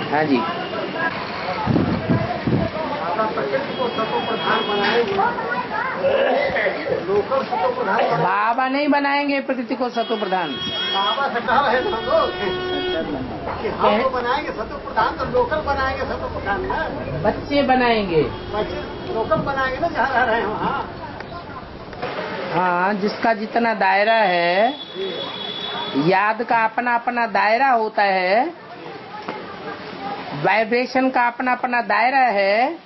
हाँ जी। बाबा नहीं बनाएंगे प्रकृति को सतो प्रधान। बाबा से कह रहे थे लोग कि हम तो बनाएंगे सतो प्रधान, तो लोकल बनाएंगे सतो प्रधान ना। बच्चे बनाएंगे, बच्चे लोकल बनाएंगे ना जहाँ रह रहे हैं वहाँ। हाँ, जिसका जितना दायरा है, याद का अपना अपना दायरा होता है, वाइब्रेशन का अपना अपना दायरा है।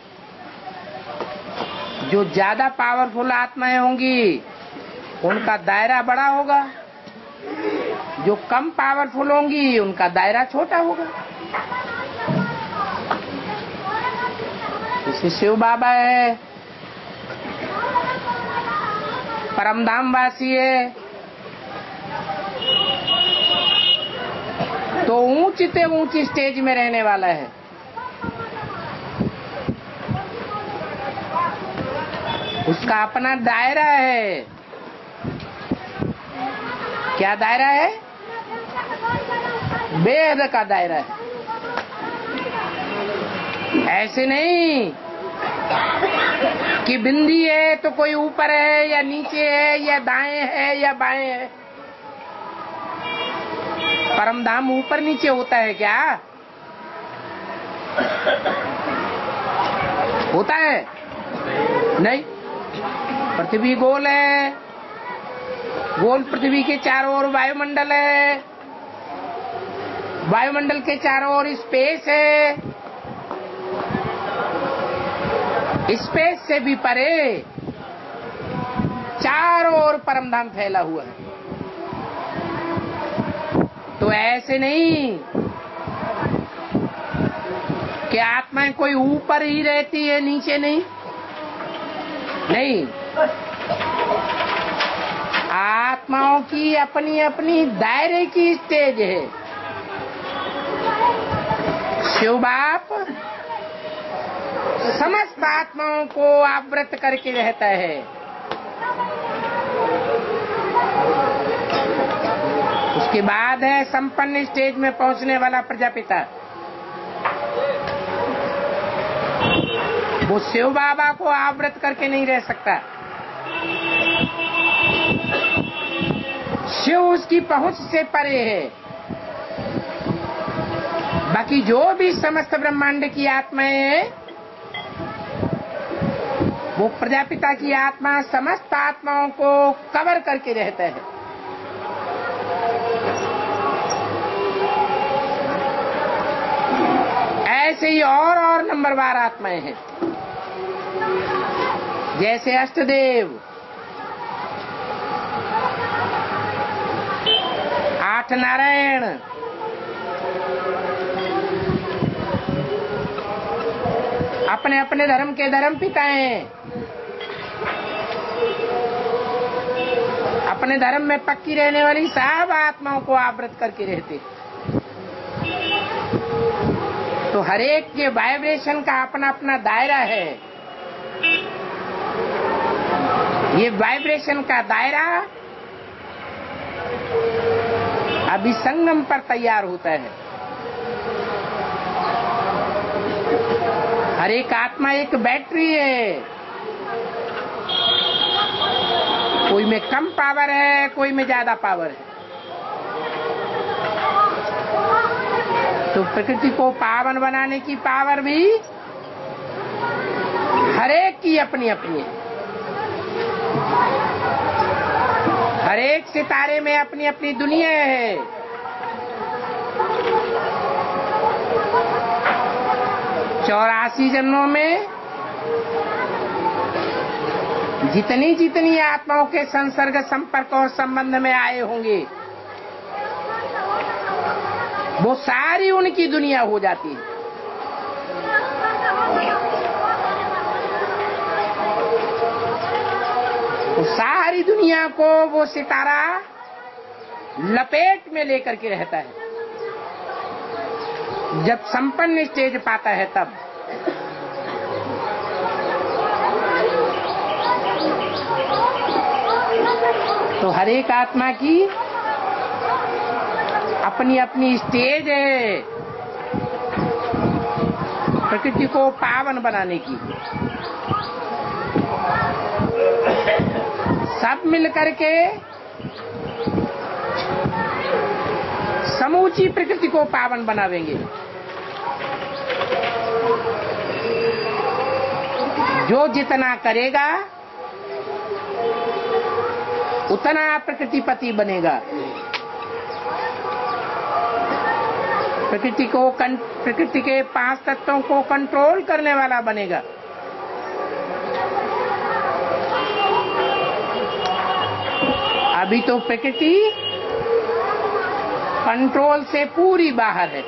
जो ज्यादा पावरफुल आत्माएं होंगी उनका दायरा बड़ा होगा, जो कम पावरफुल होंगी उनका दायरा छोटा होगा। जैसे शिव बाबा है, परमधाम वासी है, तो ऊंची से ऊंची स्टेज में रहने वाला है। उसका अपना दायरा है। क्या दायरा है? वेद का दायरा है। ऐसे नहीं कि बिंदी है तो कोई ऊपर है या नीचे है या दाएं है या बाएं है। परमधाम ऊपर नीचे होता है क्या? होता है? नहीं। पृथ्वी गोल है, गोल पृथ्वी के चारों ओर वायुमंडल है, वायुमंडल के चारों ओर स्पेस है, स्पेस से भी परे चारों ओर परमधाम फैला हुआ है। तो ऐसे नहीं कि आत्माएं कोई ऊपर ही रहती है नीचे नहीं। नहीं, आत्माओं की अपनी अपनी दायरे की स्टेज है। शिव बाप समस्त आत्माओं को आवृत करके रहता है। उसके बाद है संपन्न स्टेज में पहुंचने वाला प्रजापिता। वो शिव बाबा को आवृत करके नहीं रह सकता। शिव उसकी पहुंच से परे है। बाकी जो भी समस्त ब्रह्मांड की आत्माएं हैं, वो प्रजापिता की आत्मा समस्त आत्माओं को कवर करके रहता है। ऐसे ही और नंबरवार आत्माएं हैं, जैसे अष्टदेव, 8 नारायण, अपने अपने धर्म के धर्म पिता हैं। अपने धर्म में पक्की रहने वाली सब आत्माओं को आवृत करके रहते। तो हरेक के वाइब्रेशन का अपना अपना दायरा है। ये वाइब्रेशन का दायरा अभी संगम पर तैयार होता है। हर एक आत्मा एक बैटरी है। कोई में कम पावर है, कोई में ज्यादा पावर है। तो प्रकृति को पावन बनाने की पावर भी हर एक की अपनी अपनी है। हर एक सितारे में अपनी अपनी दुनिया है। चौरासी जन्मों में जितनी जितनी आत्माओं के संसर्ग, संपर्क और संबंध में आए होंगे, वो सारी उनकी दुनिया हो जाती है। तो सारी दुनिया को वो सितारा लपेट में लेकर के रहता है। जब संपन्न स्टेज पाता है तब तो हर एक आत्मा की अपनी अपनी स्टेज है। प्रकृति को पावन बनाने की। सब मिलकर के समूची प्रकृति को पावन बनावेंगे। जो जितना करेगा उतना प्रकृतिपति बनेगा। प्रकृति के 5 तत्वों को कंट्रोल करने वाला बनेगा। अभी तो प्रकृति कंट्रोल से पूरी बाहर है।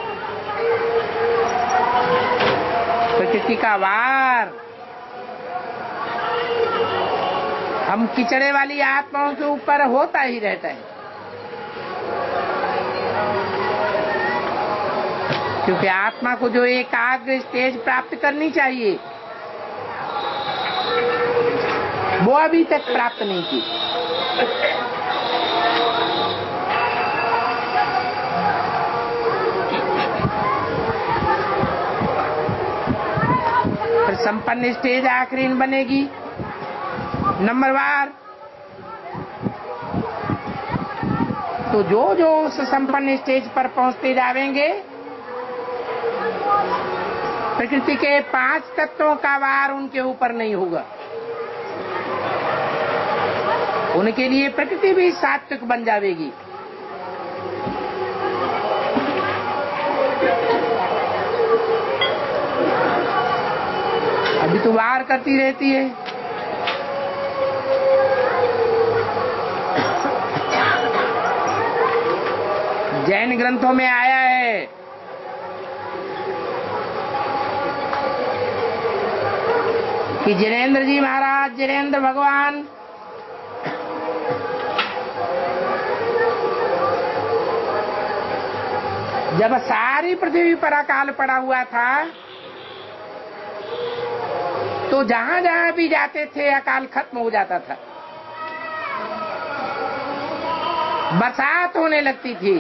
प्रकृति का वार हम किचड़े वाली आत्माओं के ऊपर होता ही रहता है, क्योंकि आत्मा को जो एकाग्र स्टेज प्राप्त करनी चाहिए वो अभी तक प्राप्त नहीं की। फिर संपन्न स्टेज आखिरी बनेगी नंबरवार। तो जो उस संपन्न स्टेज पर पहुंचते जाएंगे प्रकृति के 5 तत्वों का वार उनके ऊपर नहीं होगा। उनके लिए प्रकृति भी सात्विक बन जाएगी। अभी तो वार करती रहती है। जैन ग्रंथों में आया है कि जिनेंद्र जी महाराज, जिनेंद्र भगवान जब सारी पृथ्वी पर अकाल पड़ा हुआ था तो जहां जहां भी जाते थे अकाल खत्म हो जाता था, बरसात होने लगती थी।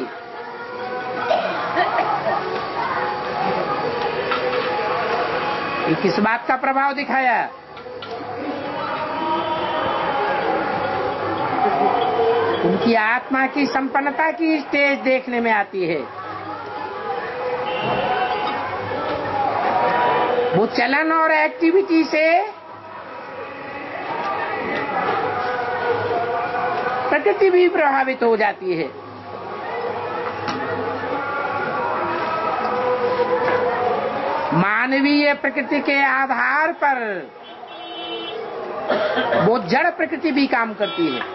ये किस बात का प्रभाव दिखाया? उनकी आत्मा की संपन्नता की स्टेज देखने में आती है। वो चलन और एक्टिविटी से प्रकृति भी प्रभावित हो जाती है। मानवीय प्रकृति के आधार पर वो जड़ प्रकृति भी काम करती है।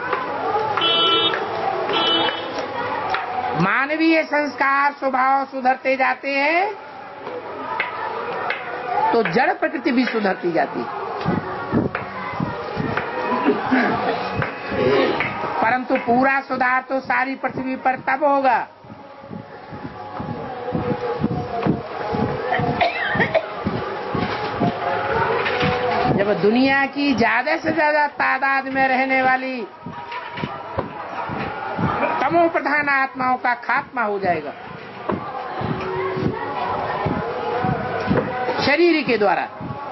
मानवीय संस्कार स्वभाव सुधरते जाते हैं तो जड़ प्रकृति भी सुधरती जाती है। परंतु पूरा सुधार तो सारी पृथ्वी पर तब होगा जब दुनिया की ज्यादा से ज्यादा तादाद में रहने वाली तमो प्रधान आत्माओं का खात्मा हो जाएगा शरीर के द्वारा।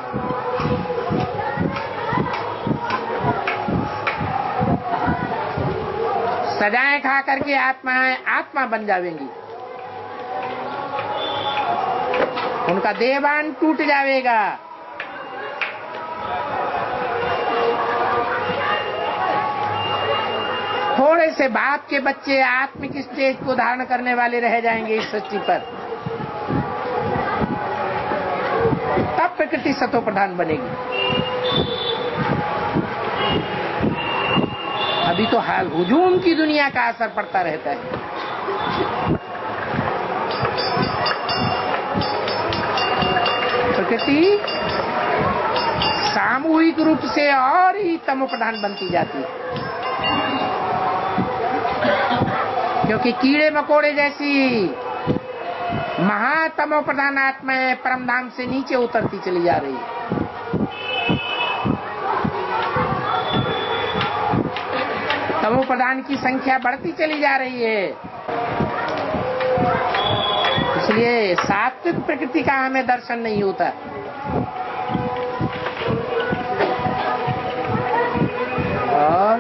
सजाएं खा करके आत्माएं आत्मा बन जाएंगी। उनका देवान टूट जाएगा। थोड़े से बाप के बच्चे आत्मिक स्टेज को धारण करने वाले रह जाएंगे इस सृष्टि पर, तब प्रकृति सतो प्रधान बनेगी। अभी तो हाल हुजूम की दुनिया का असर पड़ता रहता है। प्रकृति सामूहिक रूप से और ही तमो प्रधान बनती जाती है, क्योंकि कीड़े मकोड़े जैसी महातमो प्रधान आत्माएं परमधाम से नीचे उतरती चली जा रही है। तमो प्रधान की संख्या बढ़ती चली जा रही है। इसलिए सात्विक प्रकृति का हमें दर्शन नहीं होता। और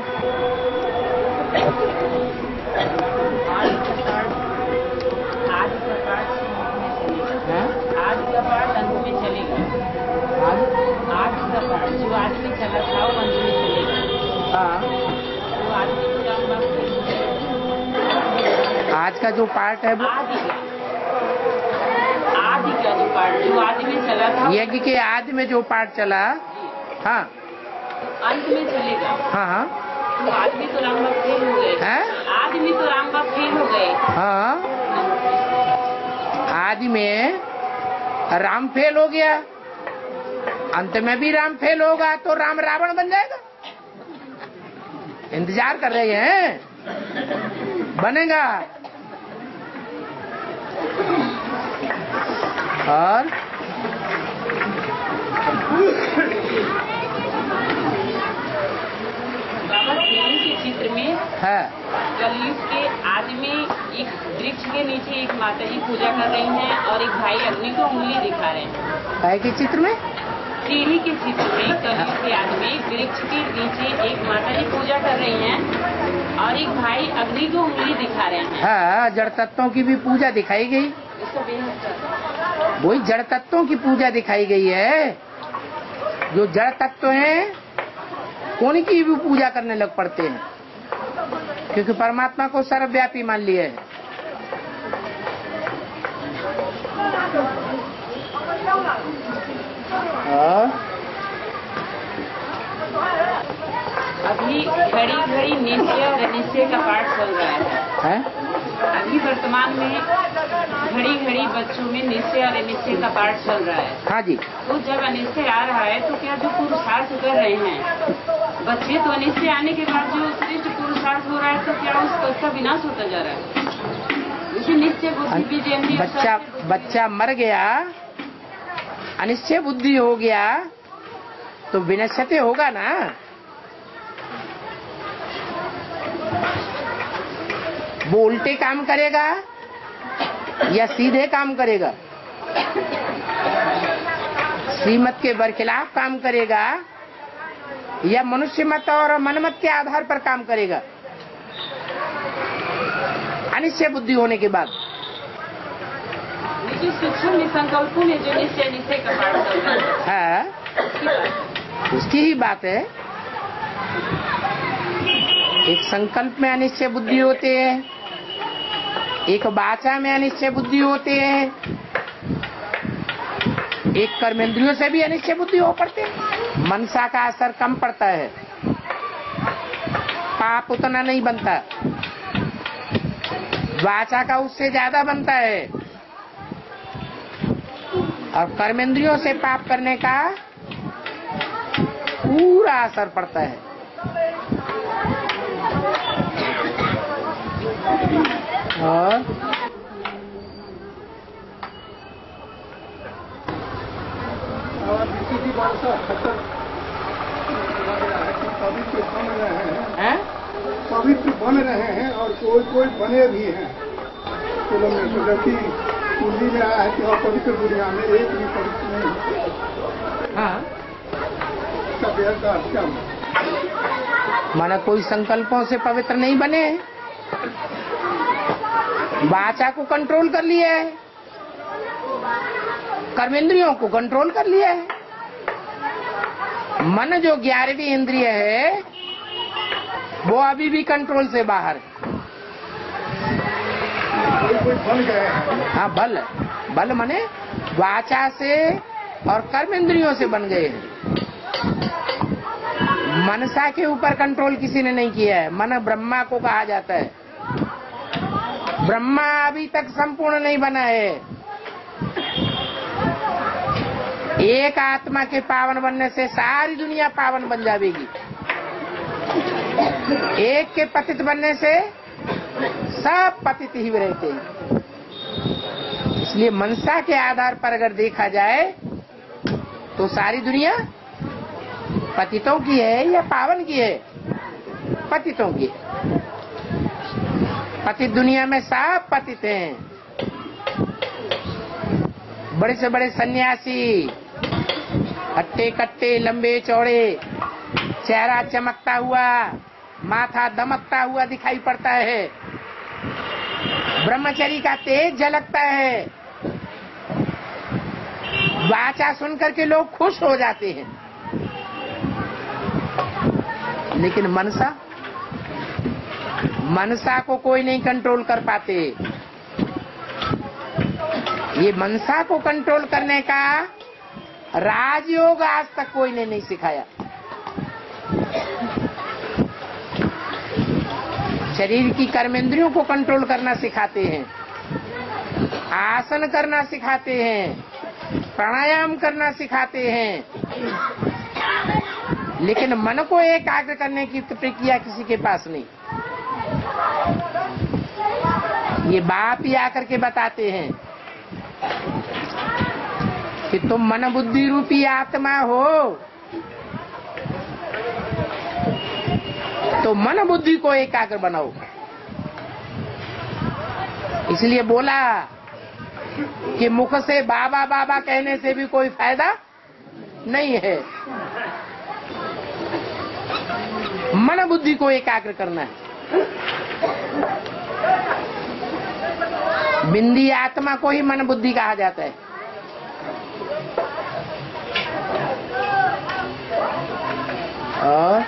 आज का पाठ अंत में चलेगा। आज का पाठ जो आज में चला था वो अंत में चलेगा। हाँ, तो आज में तो रामबाग आज का जो पार्ट है वो आदि का जो पाठ जो आदि में चला था यज्ञ के आदि में जो पार्ट चला, हाँ अंत में चलेगा। हाँ हाँ तो आज में तो रामबाग फेल हो गए। हैं? आज में तो रामबाग फेल हो गए। हाँ, आदि में राम फेल हो गया, अंत में भी राम फेल होगा तो राम रावण बन जाएगा। इंतजार कर रहे हैं, बनेगा। और बाबा देवी के चित्र में है, कलयुग के आदि में एक वृक्ष के नीचे एक माता जी पूजा कर रही हैं और एक भाई अग्नि को उंगली दिखा रहे हैं। है के चित्र में सीढ़ी के चित्र में कलयुग के आदि में वृक्ष के नीचे एक माता जी पूजा कर रही हैं और एक भाई अग्नि को उंगली दिखा रहे हैं। हाँ, जड़ तत्वों की भी पूजा दिखाई गई। इसका बेहद वही जड़ तत्वों की पूजा दिखाई गई है। जो जड़ तत्व हैं उनकी भी पूजा करने लग पड़ते हैं, क्योंकि परमात्मा को सर्वव्यापी मान लिया है। अभी घड़ी घड़ी निश्चय और अनिश्चय का पाठ चल रहा है। अभी वर्तमान में घड़ी घड़ी बच्चों में निश्चय और अनिश्चय का पाठ चल रहा है। हाँ जी, तो जब अनिश्चय आ रहा है तो क्या जो पुरुषार्थ कर रहे हैं बच्चे, तो अनिश्चय आने के बाद जो श्रेष्ठ पुरुषार्थ हो रहा है तो क्या उसका विनाश होता जा रहा है? इसे निश्चय बुद्धि भी जयंती बच्चा मर गया, अनिश्चय बुद्धि हो गया तो विनश्यते होगा ना। वो उल्टे काम करेगा या सीधे काम करेगा, श्रीमत के बरखिलाफ काम करेगा या मनुष्य मत और मनमत के आधार पर काम करेगा। अनिश्चय बुद्धि होने के बाद सूक्ष्म संकल्पों में जो निश्चय निश्चय का पाठ चल रहा है, उसकी ही बात है। एक संकल्प में अनिश्चय बुद्धि होते हैं, एक वाचा में अनिश्चय बुद्धि होते हैं, एक कर्मेंद्रियों से भी अनिश्चय बुद्धि हो पड़ते हैं। मनसा का असर कम पड़ता है, पाप उतना नहीं बनता, वाचा का उससे ज्यादा बनता है, और कर्मेंद्रियों से पाप करने का पूरा असर पड़ता है। और किसी बात का खतर पवित्र बन रहे हैं और कोई कोई बने भी हैं। तो हमने सोचा कि पूंजी में आया है कि पवित्र दुनिया में एक भी पवित्र नहीं है। हाँ, इसका बेहद का क्या माना कोई संकल्पों से पवित्र नहीं बने, वाचा को कंट्रोल कर लिया है, कर्मेंद्रियों को कंट्रोल कर लिया है। मन जो 11वीं इंद्रिय है वो अभी भी कंट्रोल से बाहर है। कोई बन गए हैं। हाँ, बल माने वाचा से और कर्मेंद्रियों से बन गए हैं। मनसा के ऊपर कंट्रोल किसी ने नहीं किया है। मन ब्रह्मा को कहा जाता है। ब्रह्मा अभी तक संपूर्ण नहीं बना है। एक आत्मा के पावन बनने से सारी दुनिया पावन बन जाएगी। एक के पतित बनने से सब पतित ही रहते हैं। इसलिए मनसा के आधार पर अगर देखा जाए तो सारी दुनिया पतितों की है या पावन की है? पतितों की। पतित दुनिया में सब पतित हैं, बड़े से बड़े सन्यासी, हट्टे कट्टे, लंबे चौड़े, चेहरा चमकता हुआ, माथा दमकता हुआ दिखाई पड़ता है, ब्रह्मचर्य का तेज झलकता है, वाचा सुनकर के लोग खुश हो जाते हैं। लेकिन मनसा को कोई नहीं कंट्रोल कर पाते। ये मनसा को कंट्रोल करने का राजयोग आज तक कोई ने नहीं सिखाया। शरीर की कर्मेंद्रियों को कंट्रोल करना सिखाते हैं, आसन करना सिखाते हैं, प्राणायाम करना सिखाते हैं, लेकिन मन को एकाग्र करने की प्रक्रिया किसी के पास नहीं। ये बाप ही आकर के बताते हैं कि तुम मन बुद्धि रूपी आत्मा हो, तो मन बुद्धि को एकाग्र बनाओ। इसलिए बोला कि मुख से बाबा बाबा कहने से भी कोई फायदा नहीं है, मन बुद्धि को एकाग्र करना है। बिंदी आत्मा को ही मन बुद्धि कहा जाता है। और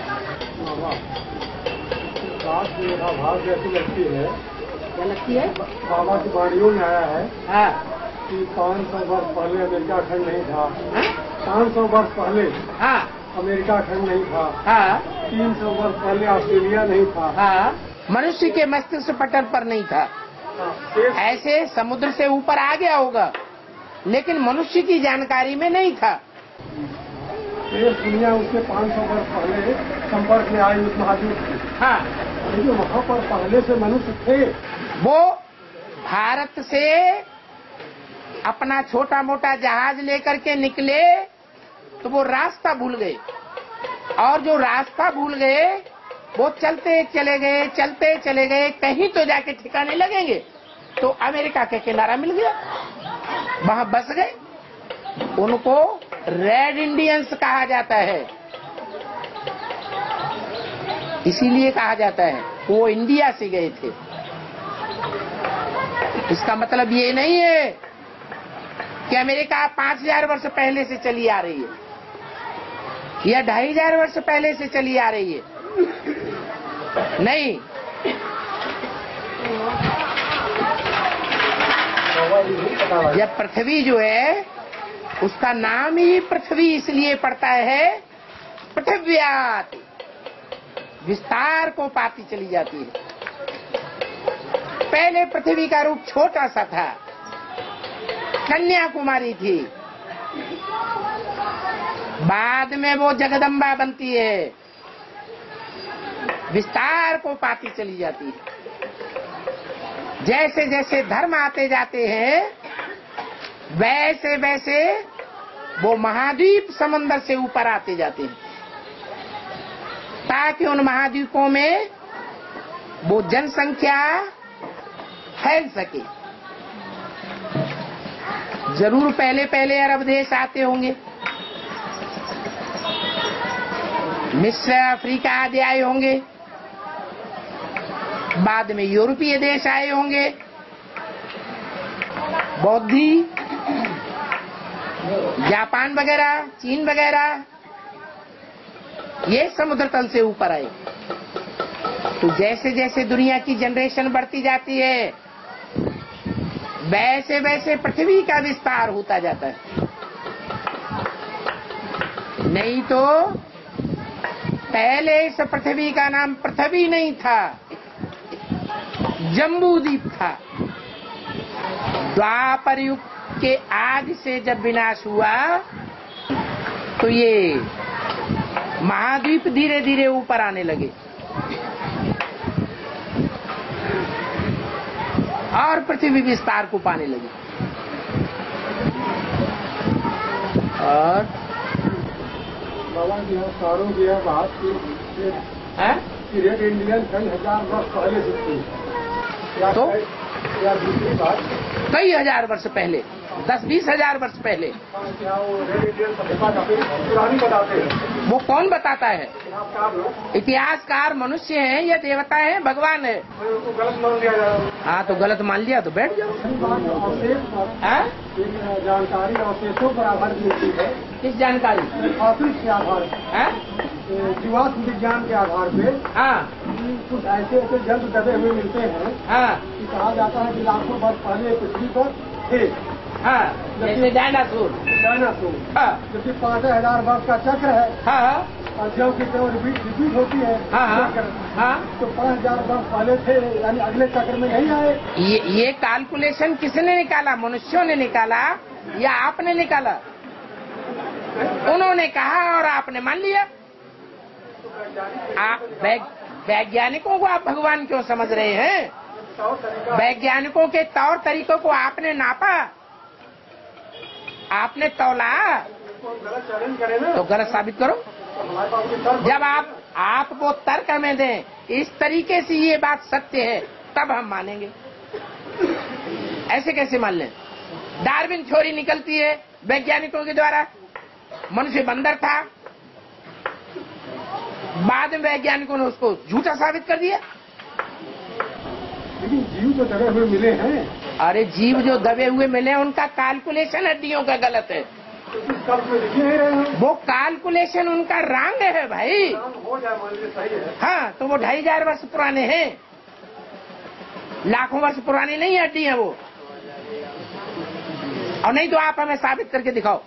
भाव जैसी लगती है, क्या लगती है? बाबा की वाणियों में आया है हाँ, कि 500 वर्ष पहले अमेरिका खंड नहीं था। 500 वर्ष पहले हाँ, अमेरिका खंड नहीं था। हाँ, 300 वर्ष पहले ऑस्ट्रेलिया नहीं था। हाँ, मनुष्य के मस्तिष्क पटल पर नहीं था। ऐसे समुद्र से ऊपर आ गया होगा, लेकिन मनुष्य की जानकारी में नहीं था। ये दुनिया उससे 500 वर्ष पहले संपर्क में आई उस महाद्वीप की। हाँ, लेकिन वहाँ पर पहले से मनुष्य थे। वो भारत से अपना छोटा मोटा जहाज लेकर के निकले तो वो रास्ता भूल गए, और जो रास्ता भूल गए वो चलते चले गए, कहीं तो जाके ठिकाने लगेंगे, तो अमेरिका के किनारा मिल गया, वहां बस गए। उनको रेड इंडियंस कहा जाता है। इसीलिए कहा जाता है वो इंडिया से गए थे। इसका मतलब ये नहीं है कि अमेरिका 5000 वर्ष पहले से चली आ रही है या 2500 वर्ष पहले से चली आ रही है। नहीं, यह पृथ्वी जो है उसका नाम ही पृथ्वी इसलिए पड़ता है, पृथिव्यात, विस्तार को पाती चली जाती है। पहले पृथ्वी का रूप छोटा सा था, कन्याकुमारी थी, बाद में वो जगदम्बा बनती है, विस्तार को पाती चली जाती है। जैसे जैसे धर्म आते जाते हैं वैसे वैसे वो महाद्वीप समंदर से ऊपर आते जाते हैं, ताकि उन महाद्वीपों में वो जनसंख्या फैल सके। जरूर पहले पहले अरब देश आते होंगे, मिस्र, अफ्रीका आदि आए होंगे, बाद में यूरोपीय देश आए होंगे, बौद्धी, जापान वगैरह, चीन वगैरह, ये समुद्र तल से ऊपर आए। तो जैसे जैसे दुनिया की जनरेशन बढ़ती जाती है वैसे वैसे पृथ्वी का विस्तार होता जाता है। नहीं तो पहले इस पृथ्वी का नाम पृथ्वी नहीं था, जम्बूद्वीप था। द्वापर युग के आदि से जब विनाश हुआ तो ये महाद्वीप धीरे धीरे ऊपर आने लगे और पृथ्वी विस्तार को पाने लगी। और बाबा जी सारों की बात की रेड इंडियन खंड 1000 वर्ष पहले से थी, तो या दूसरी बात कई हजार वर्ष पहले। 10-20 हजार वर्ष पहले। पुरानी बताते हैं। वो कौन बताता है? इतिहासकार मनुष्य हैं या देवता है, भगवान है? उसको गलत मान लिया जाए। हाँ, तो गलत मान लिया तो बैठ जाओ। जानकारी अवशेषों पर आधारित मिलती है। किस जानकारी? ऑफिस के आधार पर, जीवाश्म विज्ञान के आधार पे। हाँ कुछ ऐसे ऐसे जंतु दबे हुए मिलते हैं हाँ कि कहा जाता है कि लाखों वर्ष पहले पृथ्वी पर थे। हाँ, जैसे डायनासोर। डायनासोर, हाँ जबकि 5000 वर्ष का चक्र है। हाँ और जब की जब रिपीट होती है हाँ चक्र, हाँ, तो 5000 वर्ष पहले थे, यानी अगले चक्र में नहीं आए। ये कैलकुलेशन किसने निकाला? मनुष्यों ने निकाला या आपने निकाला? उन्होंने कहा और आपने मान लिया। आप वैज्ञानिकों को आप भगवान क्यों समझ रहे हैं? वैज्ञानिकों के तौर तरीकों को आपने नापा, आपने तौला, गलत चैलेंज करें ना, तो गलत साबित करो। हमारे पास कोई तर्क। जब आप वो तर्क हमें दें, इस तरीके से ये बात सत्य है, तब हम मानेंगे। ऐसे कैसे मान लें? डार्विन थ्योरी निकलती है वैज्ञानिकों के द्वारा, मनुष्य बंदर था, बाद में वैज्ञानिकों ने उसको झूठा साबित कर दिया। लेकिन जीव तो दबे हुए मिले हैं। अरे जीव जो दबे हुए मिले, उनका कैलकुलेशन हड्डियों का गलत है। कब में लिखे ही रहे हैं। वो कैलकुलेशन उनका रंग है भाई। हो जाए मान लीजिए सही है। हाँ, तो वो 2500 वर्ष पुराने हैं, लाखों वर्ष पुराने नहीं हड्डी है वो। और नहीं तो आप हमें साबित करके दिखाओ।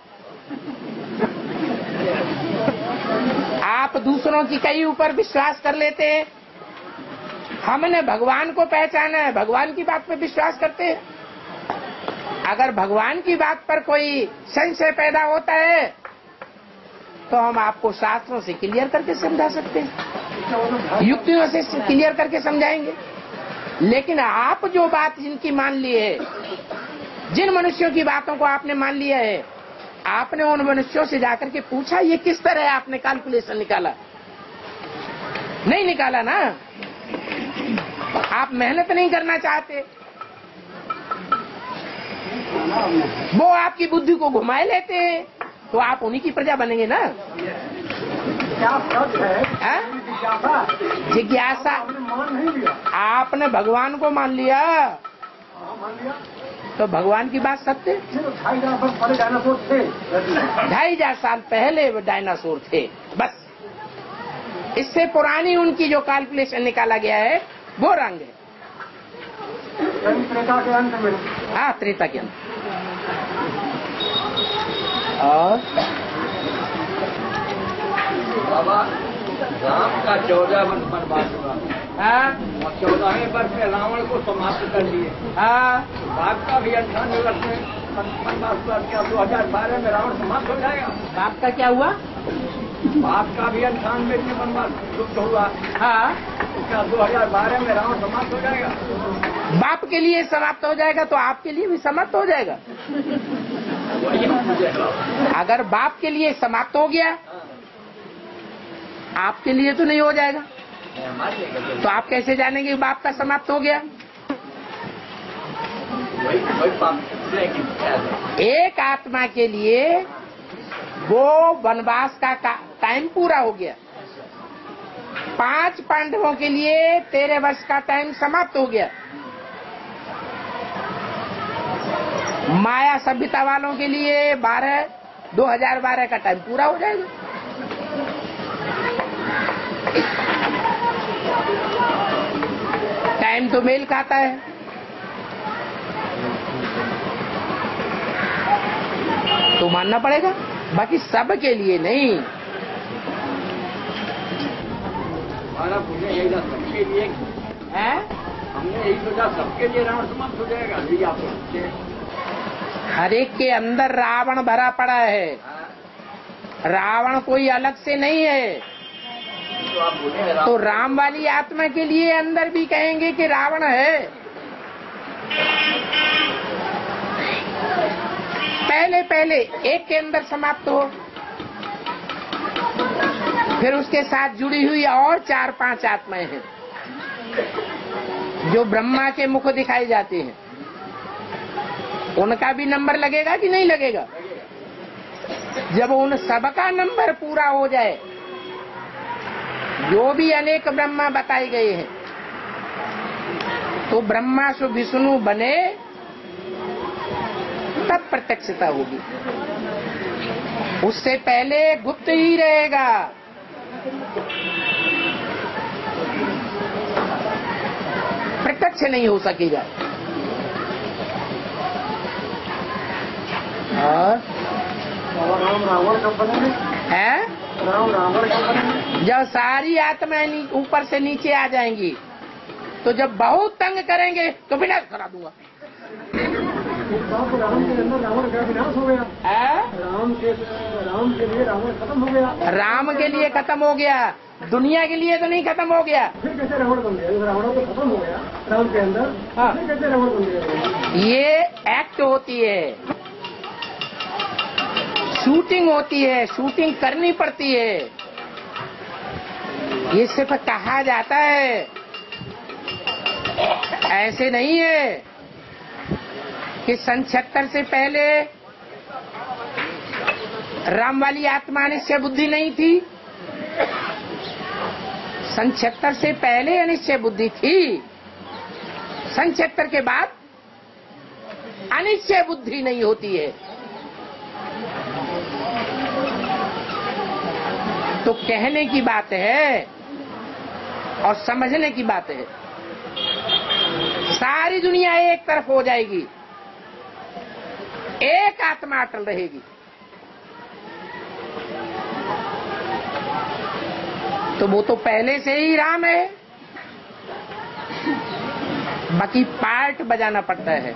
आप दूसरों की कई ऊपर विश्वास कर लेते हैं, हमने भगवान को पहचाना है, भगवान की बात पर विश्वास करते हैं। अगर भगवान की बात पर कोई संशय पैदा होता है तो हम आपको शास्त्रों से क्लियर करके समझा सकते हैं, युक्तियों से क्लियर करके समझाएंगे। लेकिन आप जो बात जिनकी मान ली है, जिन मनुष्यों की बातों को आपने मान लिया है, आपने उन मनुष्यों से जाकर के पूछा ये किस तरह आपने कैलकुलेशन निकाला? नहीं निकाला ना। आप मेहनत नहीं करना चाहते, वो आपकी बुद्धि को घुमाए लेते हैं, तो आप उन्हीं की प्रजा बनेंगे ना। क्या सच है? जिज्ञासा। मान नहीं लिया। आपने भगवान को मान लिया, मान लिया तो भगवान की बात सत्य। 2500 वर्ष पहले डायनासोर थे। 2500 साल पहले वो डायनासोर थे, बस। इससे पुरानी उनकी जो कैलकुलेशन निकाला गया है वो रंग है। त्रेता के अंत में। हाँ, त्रेता के अंत। और बाबा राम का 14 वर्ष वनवास हुआ। हाँ 14वें वर्ष में रावण को समाप्त कर लिए। हाँ, बाप का भी 98 वर्ष में वनवास हुआ। क्या 2012 में रावण समाप्त हो जाएगा? बाप का क्या हुआ? बाप का भी 98 में वनवास लुप्त हुआ। हाँ, तो क्या 2012 में रावण समाप्त हो जाएगा? बाप के लिए समाप्त हो जाएगा तो आपके लिए भी समाप्त हो जाएगा। अगर बाप के लिए समाप्त हो गया, आपके लिए तो नहीं हो जाएगा। तो आप कैसे जानेंगे बाप का समाप्त हो गया? एक आत्मा के लिए वो वनवास का टाइम पूरा हो गया, 5 पांडवों के लिए 13 वर्ष का टाइम समाप्त हो गया, माया सभ्यता वालों के लिए 2012 का टाइम पूरा हो जाएगा। टाइम तो मेल खाता है। तो मानना पड़ेगा, बाकी सब के लिए नहीं। हमारा पुण्य यही था सबके लिए है? हमने यही सोचा सबके लिए रावण समाप्त हो जाएगा। यही आप सोचते हैं। हर एक के अंदर रावण भरा पड़ा है। रावण कोई अलग से नहीं है। तो आप बोले तो राम वाली आत्मा के लिए अंदर भी कहेंगे कि रावण है। पहले एक के अंदर समाप्त हो, फिर उसके साथ जुड़ी हुई और 4-5 आत्माएं हैं जो ब्रह्मा के मुख दिखाई जाती हैं। उनका भी नंबर लगेगा कि नहीं लगेगा? जब उन सबका नंबर पूरा हो जाए, जो भी अनेक ब्रह्मा बताए गए हैं, तो ब्रह्मा से विष्णु बने तब प्रत्यक्षता होगी। उससे पहले गुप्त ही रहेगा। प्रत्यक्ष नहीं हो सकेगा। और राम रावण कब बनेंगे? है राम रावण कब बनेंगे? जब सारी आत्माएं ऊपर से नीचे आ जाएंगी, तो जब बहुत तंग करेंगे तो विनाश करा दूंगा। राम के अंदर रावण का विनाश हो गया। राम के लिए रावण खत्म हो गया। राम के लिए खत्म हो गया, दुनिया के लिए तो नहीं खत्म हो गया। फिर कैसे रावण बन गया? रावण तो खत्म हो गया राम के अंदर। हाँ। फिर कैसे रावण बन गया? ये एक्ट होती है, शूटिंग होती है, शूटिंग करनी पड़ती है। ये सिर्फ कहा जाता है, ऐसे नहीं है कि सन 76 से पहले राम वाली आत्मा निश्चय बुद्धि नहीं थी। सन 76 से पहले अनिश्चय बुद्धि थी। सन 76 के बाद अनिश्चय बुद्धि नहीं होती है। तो कहने की बात है और समझने की बात है। सारी दुनिया एक तरफ हो जाएगी, एक आत्मा अटल रहेगी। तो वो तो पहले से ही राम है, बाकी पार्ट बजाना पड़ता है।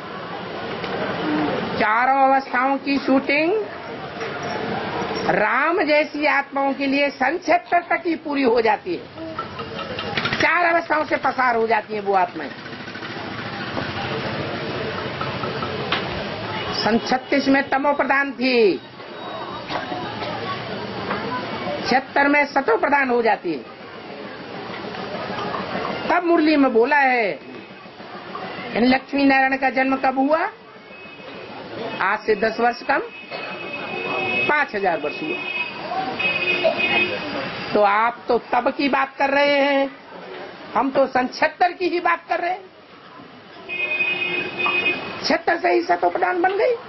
चारों अवस्थाओं की शूटिंग राम जैसी आत्माओं के लिए सन 76 तक ही पूरी हो जाती है। 4 अवस्थाओं से पसार हो जाती हैं वो आत्माएं। सन 36 में तमो प्रधान थी, 76 में सतो प्रधान हो जाती है। तब मुरली में बोला है, इन लक्ष्मी नारायण का जन्म कब हुआ? आज से 10 वर्ष कम 5000 वर्ष हुआ। तो आप तो तब की बात कर रहे हैं, हम तो सन 76 की ही बात कर रहे हैं। 76 से ही सतोप्रधान बन गई।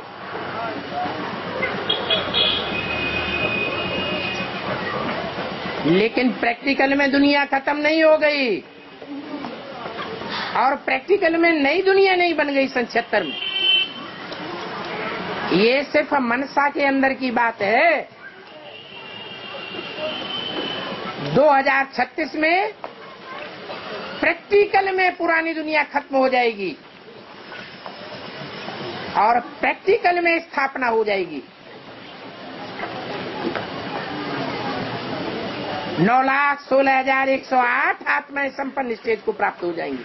लेकिन प्रैक्टिकल में दुनिया खत्म नहीं हो गई, और प्रैक्टिकल में नई दुनिया नहीं बन गई सन 76 में। ये सिर्फ मनसा के अंदर की बात है। 2036 में प्रैक्टिकल में पुरानी दुनिया खत्म हो जाएगी और प्रैक्टिकल में स्थापना हो जाएगी। 9,16,108 आत्माएं संपन्न स्टेज को प्राप्त हो जाएंगी।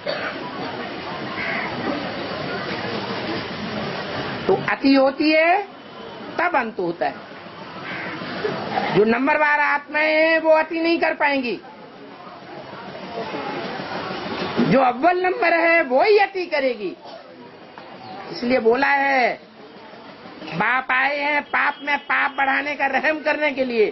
तो अति होती है तब अंत होता है। जो नंबरवार आत्माएं हैं वो अति नहीं कर पाएंगी, जो अव्वल नंबर है वो ही अति करेगी। इसलिए बोला है, बाप आए हैं पाप में पाप बढ़ाने का रहम करने के लिए।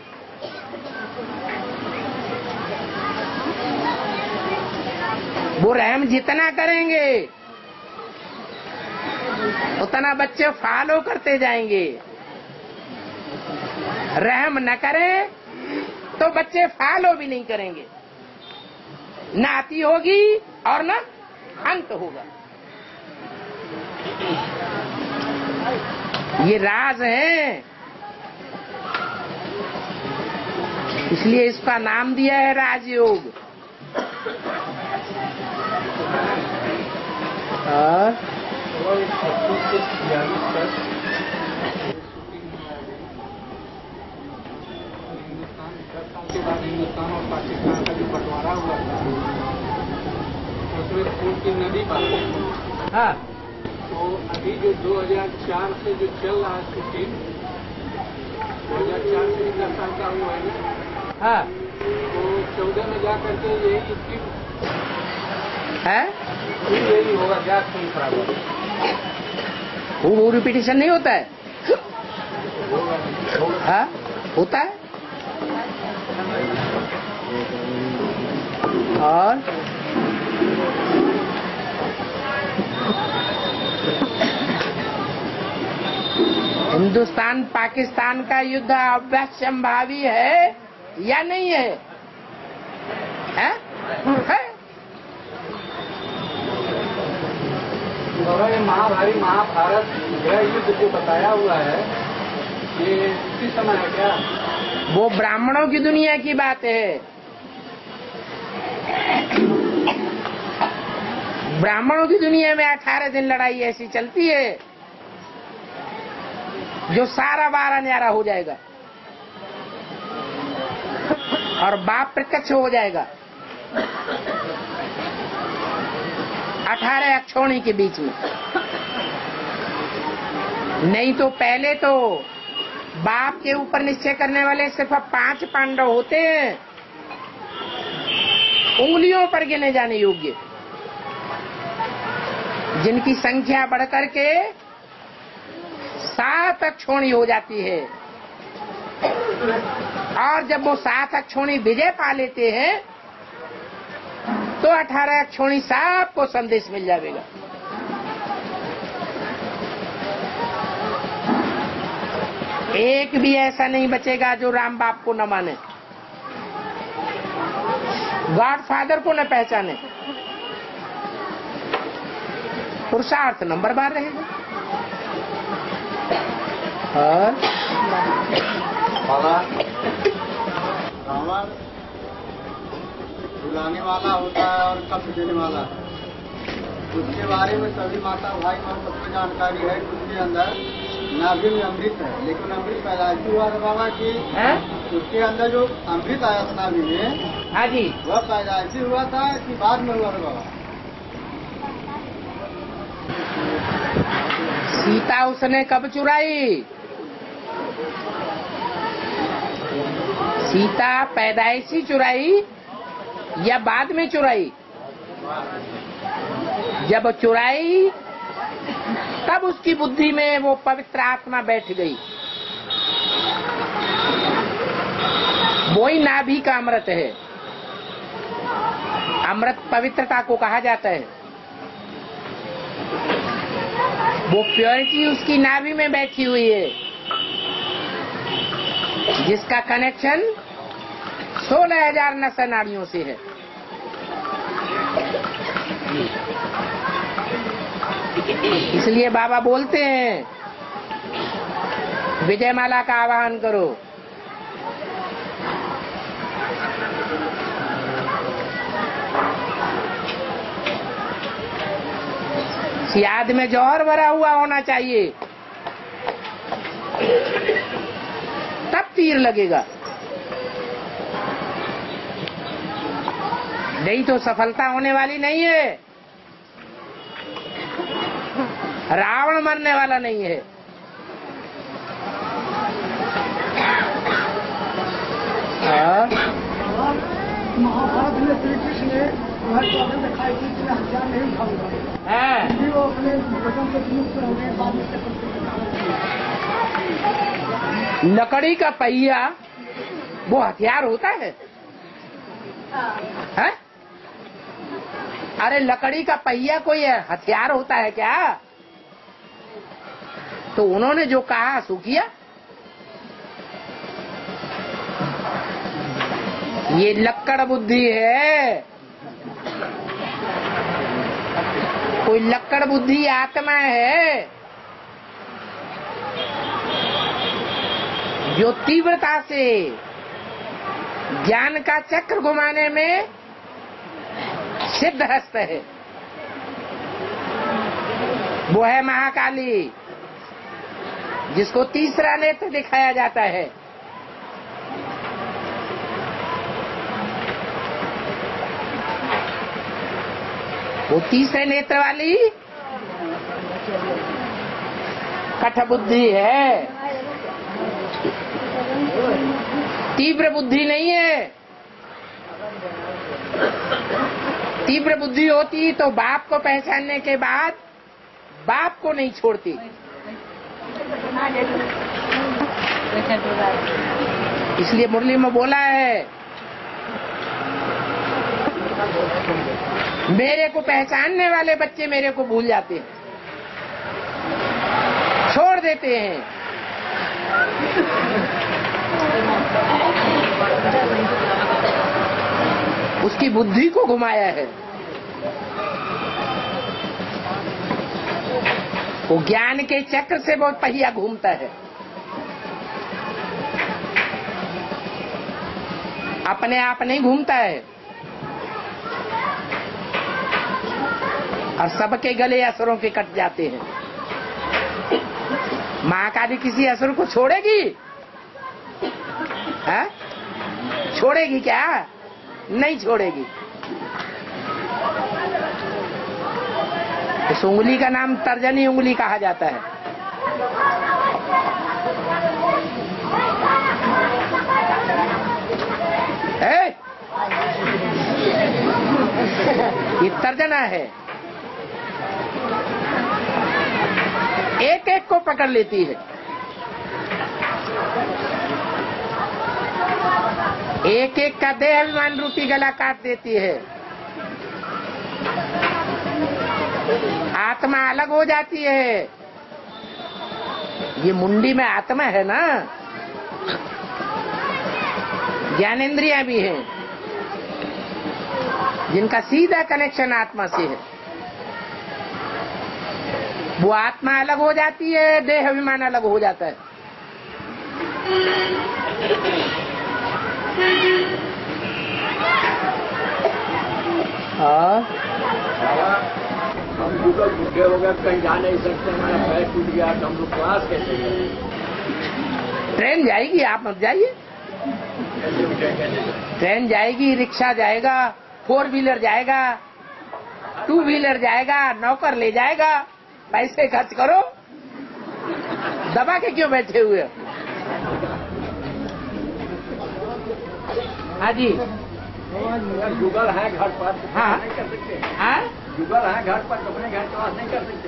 वो रहम जितना करेंगे उतना बच्चे फॉलो करते जाएंगे। रहम न करें तो बच्चे फॉलो भी नहीं करेंगे, न अति होगी और न अंत होगा। ये राज है, इसलिए इसका नाम दिया है राजयोग। हिंदुस्तान और पाकिस्तान का जो बंटवारा हुआ था उसमें खून की नदी बन गई। हाँ। तो अभी जो 2004 से जो चल रहा है शूटिंग, 2004 से 10 साल का हुआ है। हाँ। तो 14 में जा करके यही इसकी है, यही होगा, गैस खून खराब होगा। वो रिपीटेशन नहीं होता है? हाँ, होता है। और हिंदुस्तान पाकिस्तान का युद्ध अवश्यंभावी है या नहीं है? है? बाबा, ये महाभारी महाभारत गृह युद्ध जो बताया हुआ है, ये किस समय है क्या? वो ब्राह्मणों की दुनिया की बात है। ब्राह्मणों की दुनिया में 18 दिन लड़ाई ऐसी चलती है जो सारा बार न्यारा हो जाएगा और बाप प्रत्यक्ष हो जाएगा 18 अक्षौणी के बीच में। नहीं तो पहले तो बाप के ऊपर निश्चय करने वाले सिर्फ 5 पांडव होते हैं, उंगलियों पर गिने जाने योग्य, जिनकी संख्या बढ़कर के 7 अक्षौणी हो जाती है। और जब वो 7 अक्षौणी विजय पा लेते हैं तो 18 अक्षौणी सबको संदेश मिल जाएगा। एक भी ऐसा नहीं बचेगा जो राम बाप को न माने, गॉड फादर को न पहचाने। पुरुषार्थ नंबर बार रहेगा। और रावण बुलाने वाला होता है और कष्ट देने वाला है। उसके बारे में सभी माता भाई को सबको जानकारी है। उसके अंदर नाभि में अमृत है, लेकिन अमृत पैदा हुआ था बाबा की। उसके अंदर जो अमृत आया था नाभि में, हाँ जी, वह पैदाइशी हुआ था कि बाद में हुआ था बाबा? सीता उसने कब चुराई? सीता पैदाइशी चुराई या बाद में चुराई? जब चुराई तब उसकी बुद्धि में वो पवित्र आत्मा बैठ गई। वो ही नाभि का अमृत है। अमृत पवित्रता को कहा जाता है। वो प्योरिटी उसकी नाभि में बैठी हुई है, जिसका कनेक्शन 16,000 नसा नाड़ियों से है। इसलिए बाबा बोलते हैं विजयमाला का आवाहन करो। याद में जौहर भरा हुआ होना चाहिए, तब तीर लगेगा, नहीं तो सफलता होने वाली नहीं है। रावण मरने वाला नहीं है। महाभारत में श्री कृष्ण ने दिखाई थी कि हथियार नहीं उठाऊंगा, वो अपने वचन से मुक्त हो गए। बाद में लकड़ी का पहिया वो हथियार होता है? है? अरे लकड़ी का पहिया कोई हथियार होता है क्या? तो उन्होंने जो कहा सो किया। ये लक्कड़ बुद्धि है। कोई लक्कड़ बुद्धि आत्मा है जो तीव्रता से ज्ञान का चक्र घुमाने में सिद्धहस्त है। वो है महाकाली, जिसको तीसरा नेत्र दिखाया जाता है। वो तीसरे नेत्र वाली कठबुद्धि है, तीव्र बुद्धि नहीं है। तीव्र बुद्धि होती तो बाप को पहचानने के बाद बाप को नहीं छोड़ती। इसलिए मुरली में बोला है, मेरे को पहचानने वाले बच्चे मेरे को भूल जाते हैं, छोड़ देते हैं। उसकी बुद्धि को घुमाया है। वो ज्ञान के चक्र से बहुत पहिया घूमता है, अपने आप नहीं घूमता है। और सबके गले असुरों के कट जाते हैं। महाकाली किसी असुर को छोड़ेगी? है? छोड़ेगी क्या? नहीं छोड़ेगी। इस उंगली का नाम तर्जनी उंगली कहा जाता है। ये तर्जना है, एक एक को पकड़ लेती है। एक एक का देह अभिमान रूपी गला काट देती है। आत्मा अलग हो जाती है। ये मुंडी में आत्मा है ना, ज्ञानेंद्रियां भी हैं, जिनका सीधा कनेक्शन आत्मा से है। वो आत्मा अलग हो जाती है, देह अभिमान अलग हो जाता है। हम गूगल बुढ़े हो गए, कहीं जा नहीं सकते, हमारा पैर टूट गया तो हम लोग क्लास कैसे करें? ट्रेन जाएगी, आप मत जाइए। ट्रेन जाएगी, रिक्शा जाएगा, 4 व्हीलर जाएगा, 2 व्हीलर जाएगा, नौकर ले जाएगा। पैसे खर्च करो, दबा के क्यों बैठे हुए हो? हाँ जी, गूगल है घर पर, हाँ नहीं कर सकते। हाँ, गूगल है घर पर, अपने घर क्लास नहीं कर सकते।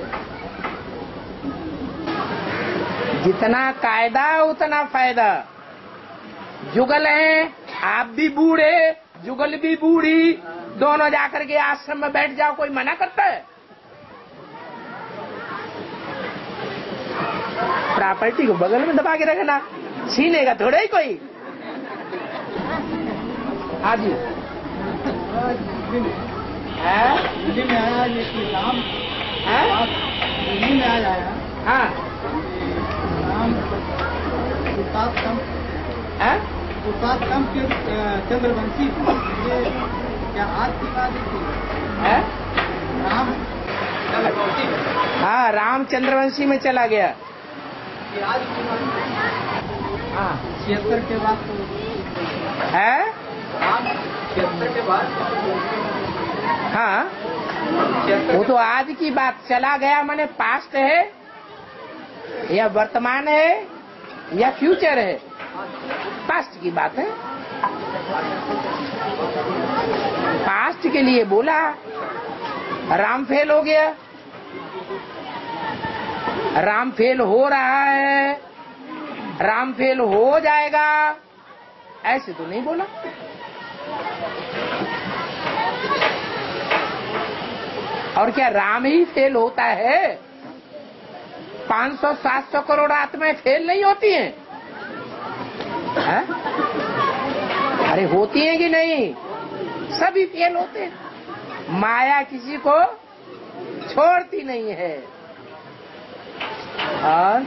जितना कायदा उतना फायदा। जुगल है, आप भी बूढ़े, जुगल भी बूढ़ी, दोनों जाकर के आश्रम में बैठ जाओ, कोई मना करता है? प्रॉपर्टी को बगल में दबा के रखना, छीनेगा थोड़ा ही कोई। हाँ जी, दिल्ली में आया ये कि राम दिल्ली में आया है। हाँ, राम पुरुषोत्तम के चंद्रवंशी, ये क्या आज की बात है? राम हाँ, राम चंद्रवंशी में चला गया। आज की बात हाँ 76 के बाद है। राम 76 के बाद हाँ, वो तो आज की बात। चला गया माने पास्ट है या वर्तमान है या फ्यूचर है? पास्ट की बात है। पास्ट के लिए बोला, राम फेल हो गया, राम फेल हो रहा है, राम फेल हो जाएगा, ऐसे तो नहीं बोला। और क्या राम ही फेल होता है? 500-700 करोड़ आत्माएं फेल नहीं होती हैं? है? अरे होती हैं कि नहीं? सभी फेल होते हैं। माया किसी को छोड़ती नहीं है। और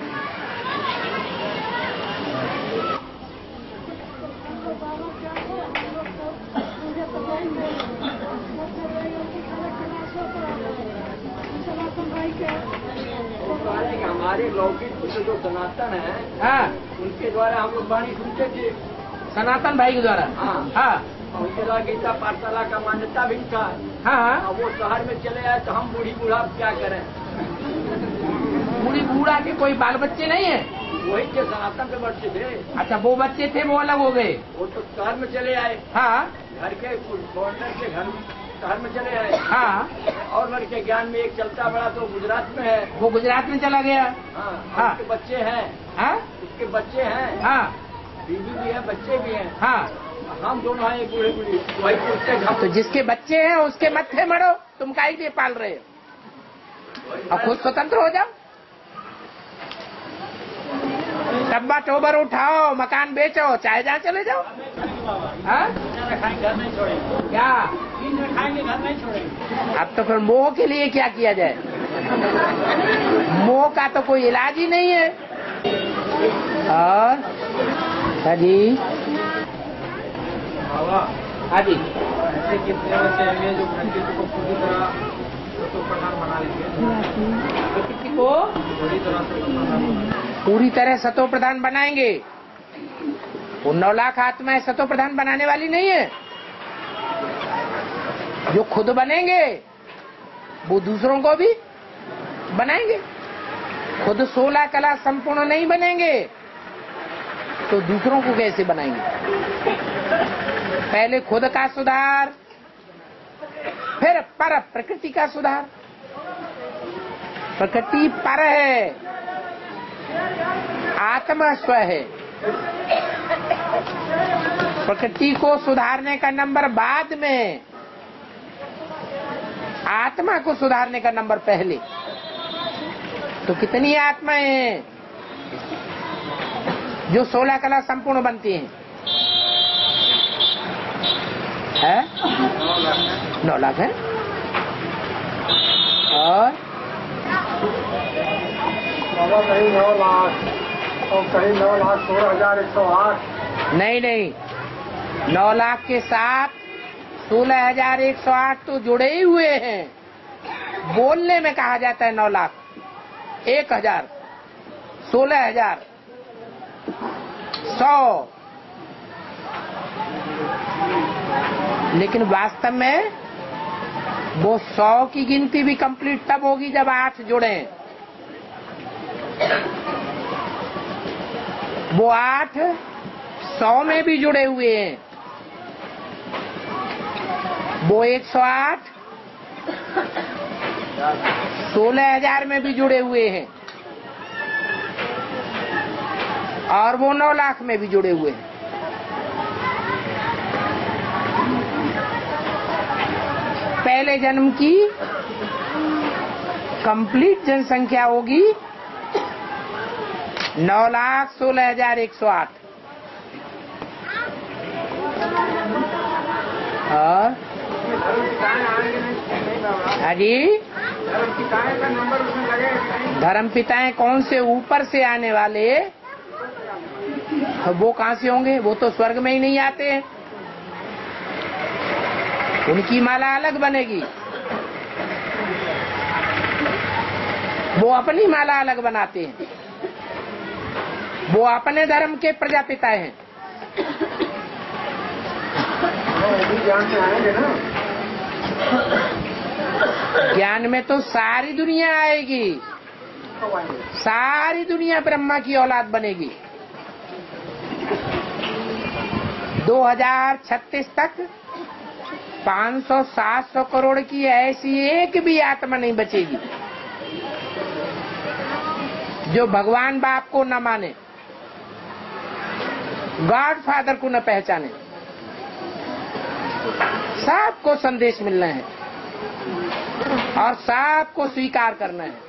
हमारे लौकिक जो सनातन है, हाँ, उनके द्वारा हम लोग वाणी सुनते थे। सनातन भाई के द्वारा। हाँ हाँ, उनके द्वारा गीता पाठशाला का मान्यता भी था। हाँ, अब वो शहर में चले आए तो हम बूढ़ी बूढ़ा क्या करें? बूढ़ी बूढ़ा के कोई बाल बच्चे नहीं है? वही के सनातन के बच्चे थे। अच्छा, वो बच्चे थे, वो अलग हो गए। वो तो शहर में चले आए, हाँ, घर के गवर्नर के घर में। धर्म चले आए। हाँ, और वर्ग के ज्ञान में एक चलता बड़ा तो गुजरात में है। वो गुजरात में चला गया। हाँ, हाँ। उसके बच्चे हैं। हाँ, उसके बच्चे हैं। हाँ, बीवी भी है, बच्चे भी हैं। हाँ। हम दोनों हैं बूढ़े बूढ़ी, वही पूछते हम। तो जिसके बच्चे हैं उसके मत्थे मरो, तुम काहे लिए पाल रहे हो? और खुद स्वतंत्र हो जाओ। डब्बा टोबर उठाओ, मकान बेचो, चाहे जहाँ चले जाओ। हाँ? खाएंगे घर नहीं छोड़ेंगे। क्या? खाएंगे घर नहीं छोड़ेंगे। अब तो फिर मोह के लिए क्या किया जाए? मोह का तो कोई इलाज ही नहीं है। और हाँ जी, हाँ जी, ऐसे कितने बच्चे हैं जो प्रकृति को पूरी तरह तो प्रधान बना लेंगे। प्रकृति को पूरी तरह से पूरी तरह सतो प्रधान बनाएंगे। वो 9 लाख आत्माएं सतो प्रधान बनाने वाली नहीं है। जो खुद बनेंगे वो दूसरों को भी बनाएंगे। खुद 16 कला संपूर्ण नहीं बनेंगे तो दूसरों को कैसे बनाएंगे? पहले खुद का सुधार, फिर पर प्रकृति का सुधार। प्रकृति पर है, आत्मा स्व है। प्रकृति को सुधारने का नंबर बाद में, आत्मा को सुधारने का नंबर पहले। तो कितनी आत्माएं हैं जो 16 कला संपूर्ण बनती हैं? है 9 लाख है। और बाबा कहीं 9 लाख और कहीं 9,16,108। नहीं, 9 लाख के साथ 16,108 तो जुड़े ही हुए हैं। बोलने में कहा जाता है 9 लाख, 1,000, 16,000, 100, लेकिन वास्तव में वो 100 की गिनती भी कंप्लीट तब होगी जब 8 जुड़े। वो 8 100 में भी जुड़े हुए हैं। वो 108 16,000 में भी जुड़े हुए हैं और वो 9 लाख में भी जुड़े हुए हैं। पहले जन्म की कंप्लीट जनसंख्या होगी 9,16,108। और अजी धर्म पिताएं कौन से ऊपर से आने वाले? वो कहाँ से होंगे? वो तो स्वर्ग में ही नहीं आते हैं। उनकी माला अलग बनेगी। वो अपनी माला अलग बनाते हैं। वो अपने धर्म के प्रजापिता हैं। ज्ञान में आएंगे ना। ज्ञान में तो सारी दुनिया आएगी। सारी दुनिया ब्रह्मा की औलाद बनेगी। 2036 तक 500-700 करोड़ की ऐसी एक भी आत्मा नहीं बचेगी जो भगवान बाप को न माने, गॉड फादर को न पहचाने। सबको संदेश मिलना है और सबको स्वीकार करना है,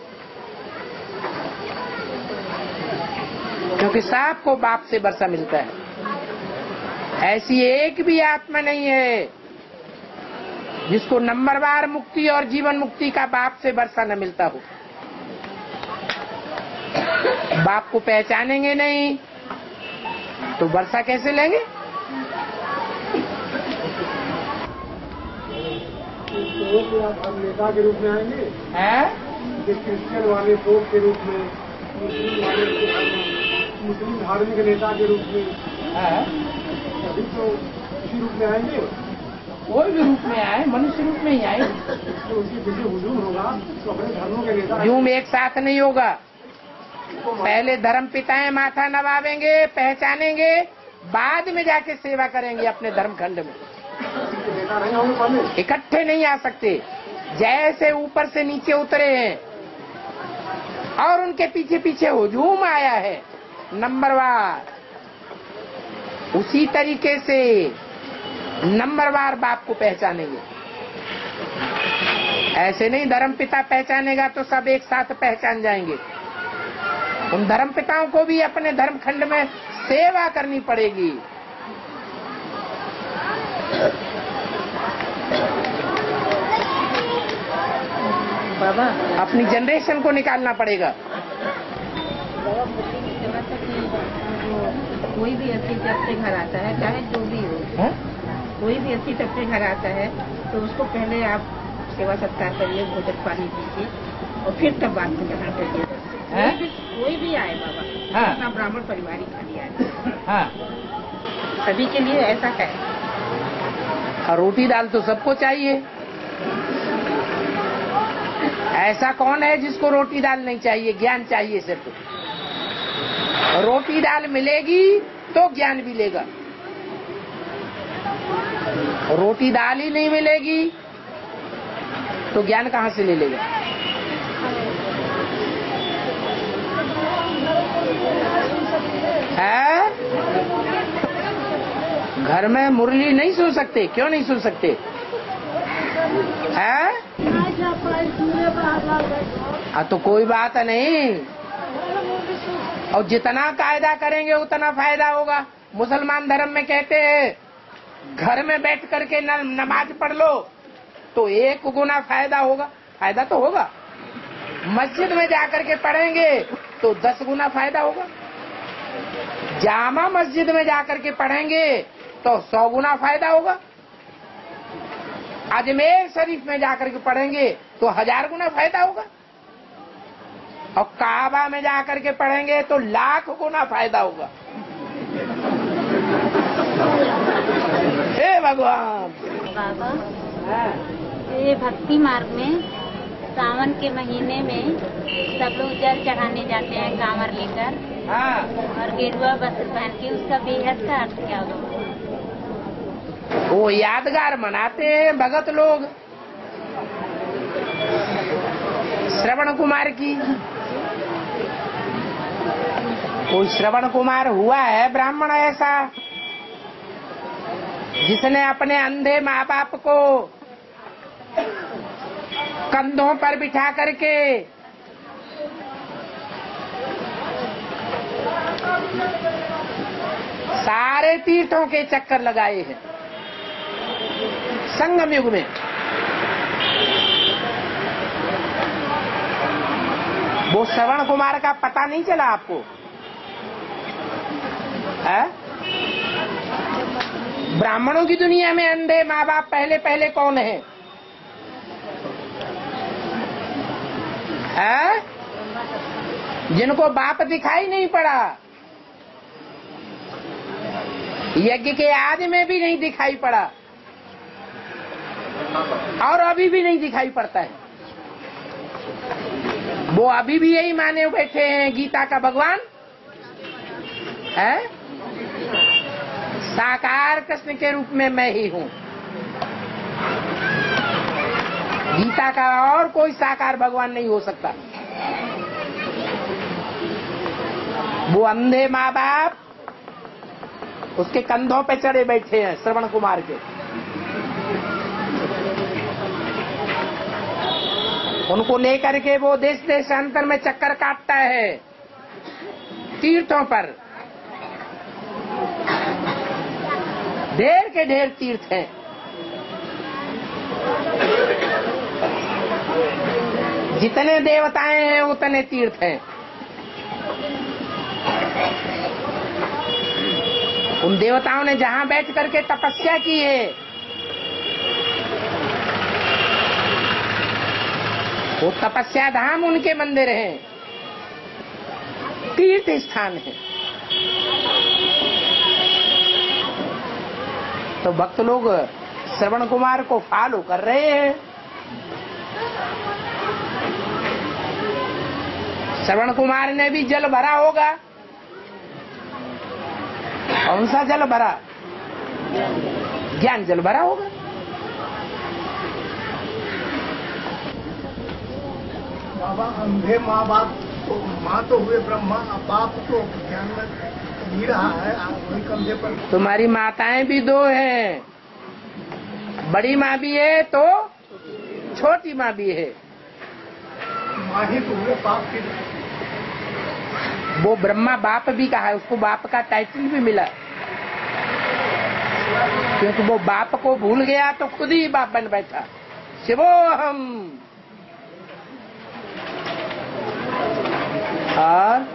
क्योंकि सबको बाप से वर्षा मिलता है। ऐसी एक भी आत्मा नहीं है जिसको नंबरवार मुक्ति और जीवन मुक्ति का बाप से वर्षा न मिलता हो। बाप को पहचानेंगे नहीं तो वर्षा कैसे लेंगे? हम नेता के रूप में आएंगे हैं? क्रिश्चियन वाले पोप के रूप में, मुस्लिम धार्मिक नेता के रूप में, अभी तो इसी रूप में आएंगे। कोई भी रूप में आए, मनुष्य रूप में ही आए। तो उनके पीछे हुजूम होगा तो अपने धर्मों के नेता हुजूम एक साथ नहीं होगा। पहले धर्म पिताएं माथा नवावेंगे, पहचानेंगे, बाद में जाके सेवा करेंगे अपने धर्म खंड में। इकट्ठे नहीं आ सकते। जैसे ऊपर से नीचे उतरे हैं और उनके पीछे पीछे हुजूम आया है नंबरवार, उसी तरीके से नंबरवार बाप को पहचानेंगे। ऐसे नहीं धर्म पिता पहचानेगा तो सब एक साथ पहचान जाएंगे। उन धर्म पिताओं को भी अपने धर्म खंड में सेवा करनी पड़ेगी। बाबा अपनी जनरेशन को निकालना पड़ेगा। बाबा मुरली की सेवा से कोई भी अतिथि अपने घर आता है, चाहे जो भी हो, कोई भी अतिथि अपने घर आता है तो उसको पहले आप सेवा सत्कार करिए, भोजन पानी दीजिए और फिर तब बात में ग्रहण करिए। कोई भी आए बाबा, अपना ब्राह्मण परिवार ही खाली आए, सभी के लिए ऐसा है। और रोटी दाल तो सबको चाहिए। ऐसा कौन है जिसको रोटी दाल नहीं चाहिए? ज्ञान चाहिए सिर्फ। रोटी दाल मिलेगी तो ज्ञान मिलेगा। रोटी दाल ही नहीं मिलेगी तो ज्ञान कहाँ से ले लेगा? है? घर में मुरली नहीं सुन सकते? क्यों नहीं सुन सकते? है? तो कोई बात नहीं। और जितना कायदा करेंगे उतना फायदा होगा। मुसलमान धर्म में कहते हैं घर में बैठ करके नमाज पढ़ लो तो 1 गुना फायदा होगा। फायदा तो होगा। मस्जिद में जाकर के पढ़ेंगे तो 10 गुना फायदा होगा। जामा मस्जिद में जाकर के पढ़ेंगे तो 100 गुना फायदा होगा। अजमेर शरीफ में जाकर के पढ़ेंगे तो 1000 गुना फायदा होगा। और काबा में जाकर के पढ़ेंगे तो 1,00,000 गुना फायदा होगा। हे भगवान। बाबा ये भक्ति मार्ग में सावन के महीने में सब लोग जल चढ़ाने जाते हैं कांवर लेकर, और गेरुआ वस्त्र पहन के। उसका बेहद का अर्थ क्या होगा? वो यादगार मनाते हैं भगत लोग। श्रवण कुमार की कोई श्रवण कुमार हुआ है ब्राह्मण ऐसा जिसने अपने अंधे माँ बाप को कंधों पर बिठा करके सारे तीर्थों के चक्कर लगाए हैं संगम युग में। वो श्रवण कुमार का पता नहीं चला आपको? है? ब्राह्मणों की दुनिया में अंधे माँ बाप पहले पहले कौन है? जिनको बाप दिखाई नहीं पड़ा, यज्ञ के आदि में भी नहीं दिखाई पड़ा और अभी भी नहीं दिखाई पड़ता है। वो अभी भी यही माने बैठे हैं गीता का भगवान है, साकार कृष्ण के रूप में मैं ही हूँ। गीता का और कोई साकार भगवान नहीं हो सकता। वो अंधे माँ बाप उसके कंधों पे चढ़े बैठे हैं श्रवण कुमार के। उनको लेकर के वो देश देशांतर में चक्कर काटता है तीर्थों पर। ढेर के ढेर तीर्थ हैं। जितने देवताएं हैं उतने तीर्थ हैं। उन देवताओं ने जहां बैठ करके तपस्या की है वो तपस्या धाम उनके मंदिर हैं, तीर्थ स्थान है। तो भक्त लोग श्रवण कुमार को फॉलो कर रहे हैं। श्रवण कुमार ने भी जल भरा होगा। कौन सा जल भरा? ज्ञान जल भरा होगा। बाबा अंधे माँ बाप तो माँ तो हुए ब्रह्मा, बाप तो ज्ञान में ही रहा है, वही कंधे पर। तुम्हारी माताएं भी दो हैं, बड़ी माँ भी है तो छोटी माँ भी है। माँ ही तो हुए, बाप की। वो ब्रह्मा बाप भी कहा है, उसको बाप का टाइटल भी मिला, क्योंकि वो बाप को भूल गया तो खुद ही बाप बन बैठा। शिवोहम। और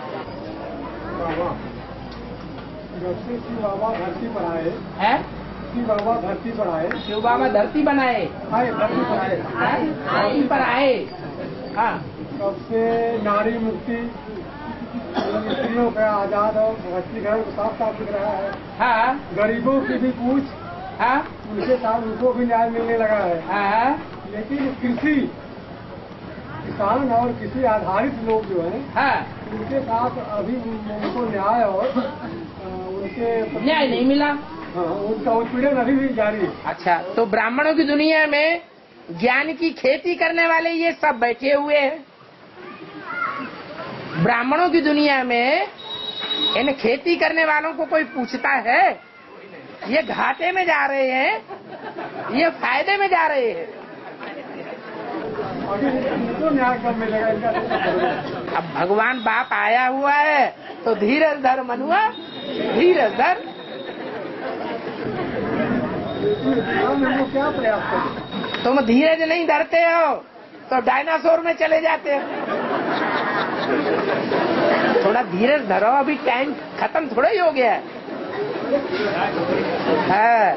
जब से शिव बाबा धरती पर आए, है शिव बाबा धरती पर आए, शिव बाबा धरती बनाए, धरती पर आए, धरती पर आए। हाँ, तब से नारी मुक्ति, स्त्रियों का आजाद और भक्तिकरण साफ साफ दिख रहा है। हाँ, गरीबों की भी पूछ, हाँ, उनके साथ उनको भी न्याय मिलने लगा है। हाँ, लेकिन किसान और कृषि आधारित लोग जो है, हाँ, उनके साथ अभी उनको न्याय और उनके न्याय नहीं मिला। हाँ, उनका उत्पीड़न अभी भी जारी है। अच्छा, तो ब्राह्मणों की दुनिया में ज्ञान की खेती करने वाले ये सब बैठे हुए हैं। ब्राह्मणों की दुनिया में इन खेती करने वालों को कोई पूछता है? ये घाटे में जा रहे हैं, ये फायदे में जा रहे हैं। अभी इनको न्याय कब मिलेगा इनका? अब भगवान बाप आया हुआ है तो धीरज धर मनुआ, धीरज धर। हमको क्या प्रयास करें? तुम धीरज नहीं धरते हो तो डायनासोर में चले जाते हो। थोड़ा धीरज धरो, अभी टाइम खत्म थोड़ा ही हो गया है।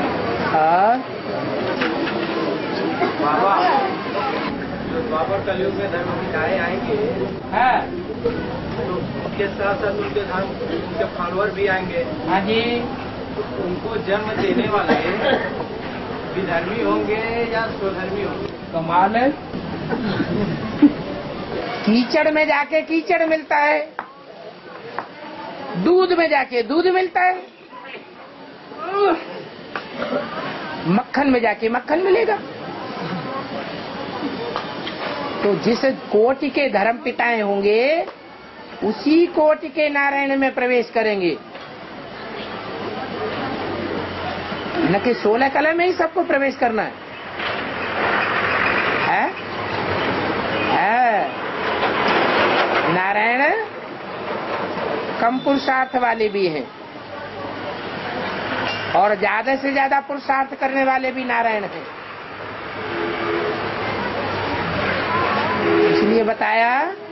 बाबर कलयुग में धर्म पिताएं आएंगे, तो उनके साथ साथ उनके धर्म उनके फॉलोअर भी आएंगे। हाँ जी, तो उनको जन्म देने वाले विधर्मी होंगे या स्वधर्मी होंगे? कमाल है। कीचड़ में जाके कीचड़ मिलता है, दूध में जाके दूध मिलता है, मक्खन में जाके मक्खन मिलेगा। तो जिस कोटि के धर्म पिताएं होंगे उसी कोटि के नारायण में प्रवेश करेंगे, न कि 16 कला में ही सबको प्रवेश करना है? नारायण कम पुरुषार्थ वाले भी हैं और ज्यादा से ज्यादा पुरुषार्थ करने वाले भी नारायण हैं। इसलिए बताया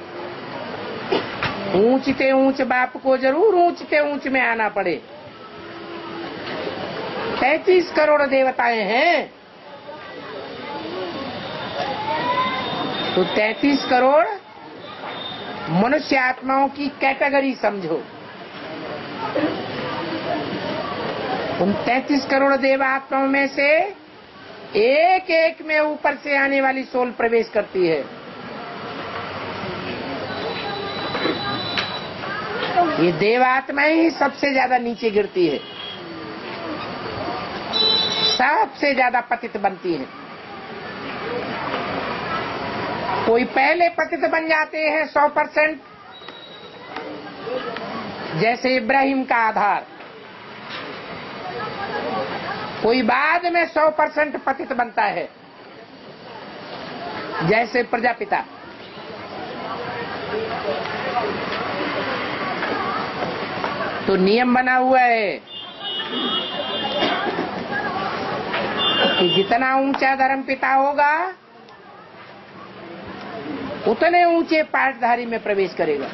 ऊंचते ऊंच बाप को जरूर ऊंचते ऊंच में आना पड़े। 33 करोड़ देवताएं हैं, तो 33 करोड़ मनुष्य आत्माओं की कैटेगरी समझो। उन 33 करोड़ देव आत्माओं में से एक एक में ऊपर से आने वाली सोल प्रवेश करती है। ये देव आत्माएं ही सबसे ज्यादा नीचे गिरती है, सबसे ज्यादा पतित बनती है। कोई पहले पतित बन जाते हैं 100%, जैसे इब्राहिम का आधार। कोई बाद में 100% पतित बनता है, जैसे प्रजापिता। तो नियम बना हुआ है कि जितना ऊंचा धर्म पिता होगा उतने ऊंचे पाठधारी में प्रवेश करेगा।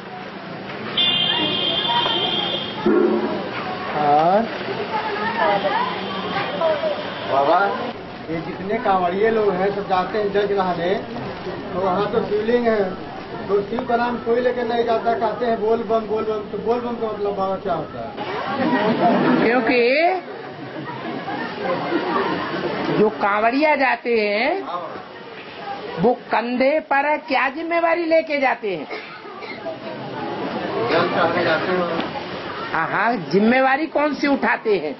और बाबा, ये जितने कांवड़िए लोग हैं सब जाते हैं जज रहने, तो वहाँ तो शिवलिंग है, तो शिव का नाम कोई लेके नहीं जाता, कहते हैं बोल बम बोल बम। तो बोल बम का मतलब बाबा क्या होता है? क्योंकि जो कांवड़िया जाते हैं वो कंधे पर क्या जिम्मेवारी लेके जाते हैं? जल चढ़ाने जाते हैं। हाँ, जिम्मेवारी कौन सी उठाते हैं?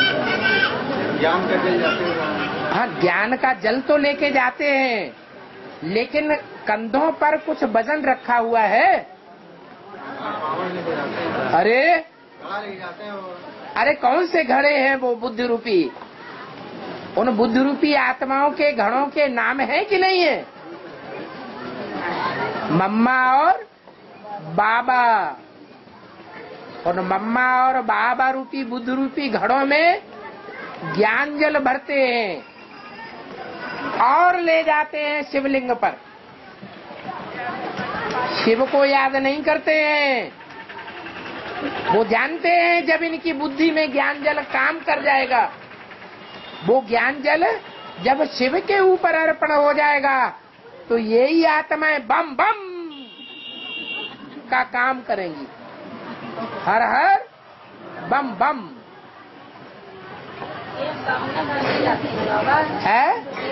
ज्ञान का जल जाते हैं। हाँ, ज्ञान का जल तो लेके जाते हैं, लेकिन कंधों पर कुछ वजन रखा हुआ है। अरे कौन से घड़े हैं वो बुद्ध रूपी? उन बुद्ध रूपी आत्माओं के घड़ों के नाम है कि नहीं है? मम्मा और बाबा। और मम्मा और बाबा रूपी बुद्ध रूपी घड़ों में ज्ञान जल भरते हैं और ले जाते हैं शिवलिंग पर। शिव को याद नहीं करते हैं। वो जानते हैं जब इनकी बुद्धि में ज्ञान जल काम कर जाएगा, वो ज्ञान जल जब शिव के ऊपर अर्पण हो जाएगा तो यही आत्माएं बम बम का काम करेंगी। हर हर बम बम है।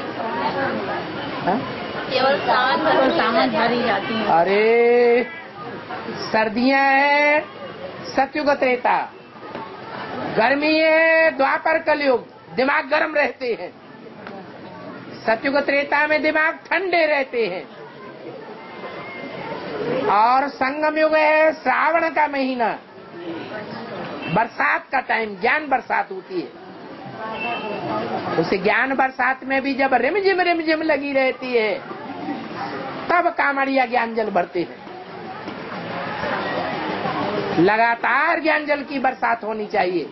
केवल सामान भरी जाती है। अरे सर्दियां है सतयुग त्रेता, गर्मी है द्वापर कलयुग, दिमाग गर्म रहते हैं। सतयुग त्रेता में दिमाग ठंडे रहते हैं। और संगम युग है श्रावण का महीना, बरसात का टाइम, ज्ञान बरसात होती है। उस ज्ञान बरसात में भी जब रिमझिम लगी रहती है तब कांवड़िया ज्ञान जल भरते हैं। लगातार ज्ञान जल की बरसात होनी चाहिए।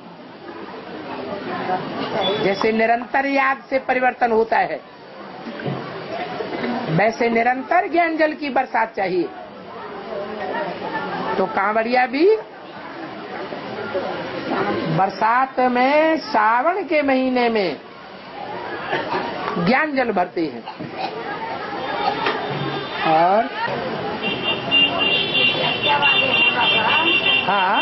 जैसे निरंतर याद से परिवर्तन होता है, वैसे निरंतर ज्ञान जल की बरसात चाहिए। तो कांवड़िया भी बरसात में, सावन के महीने में ज्ञान जल भरते हैं। और हाँ,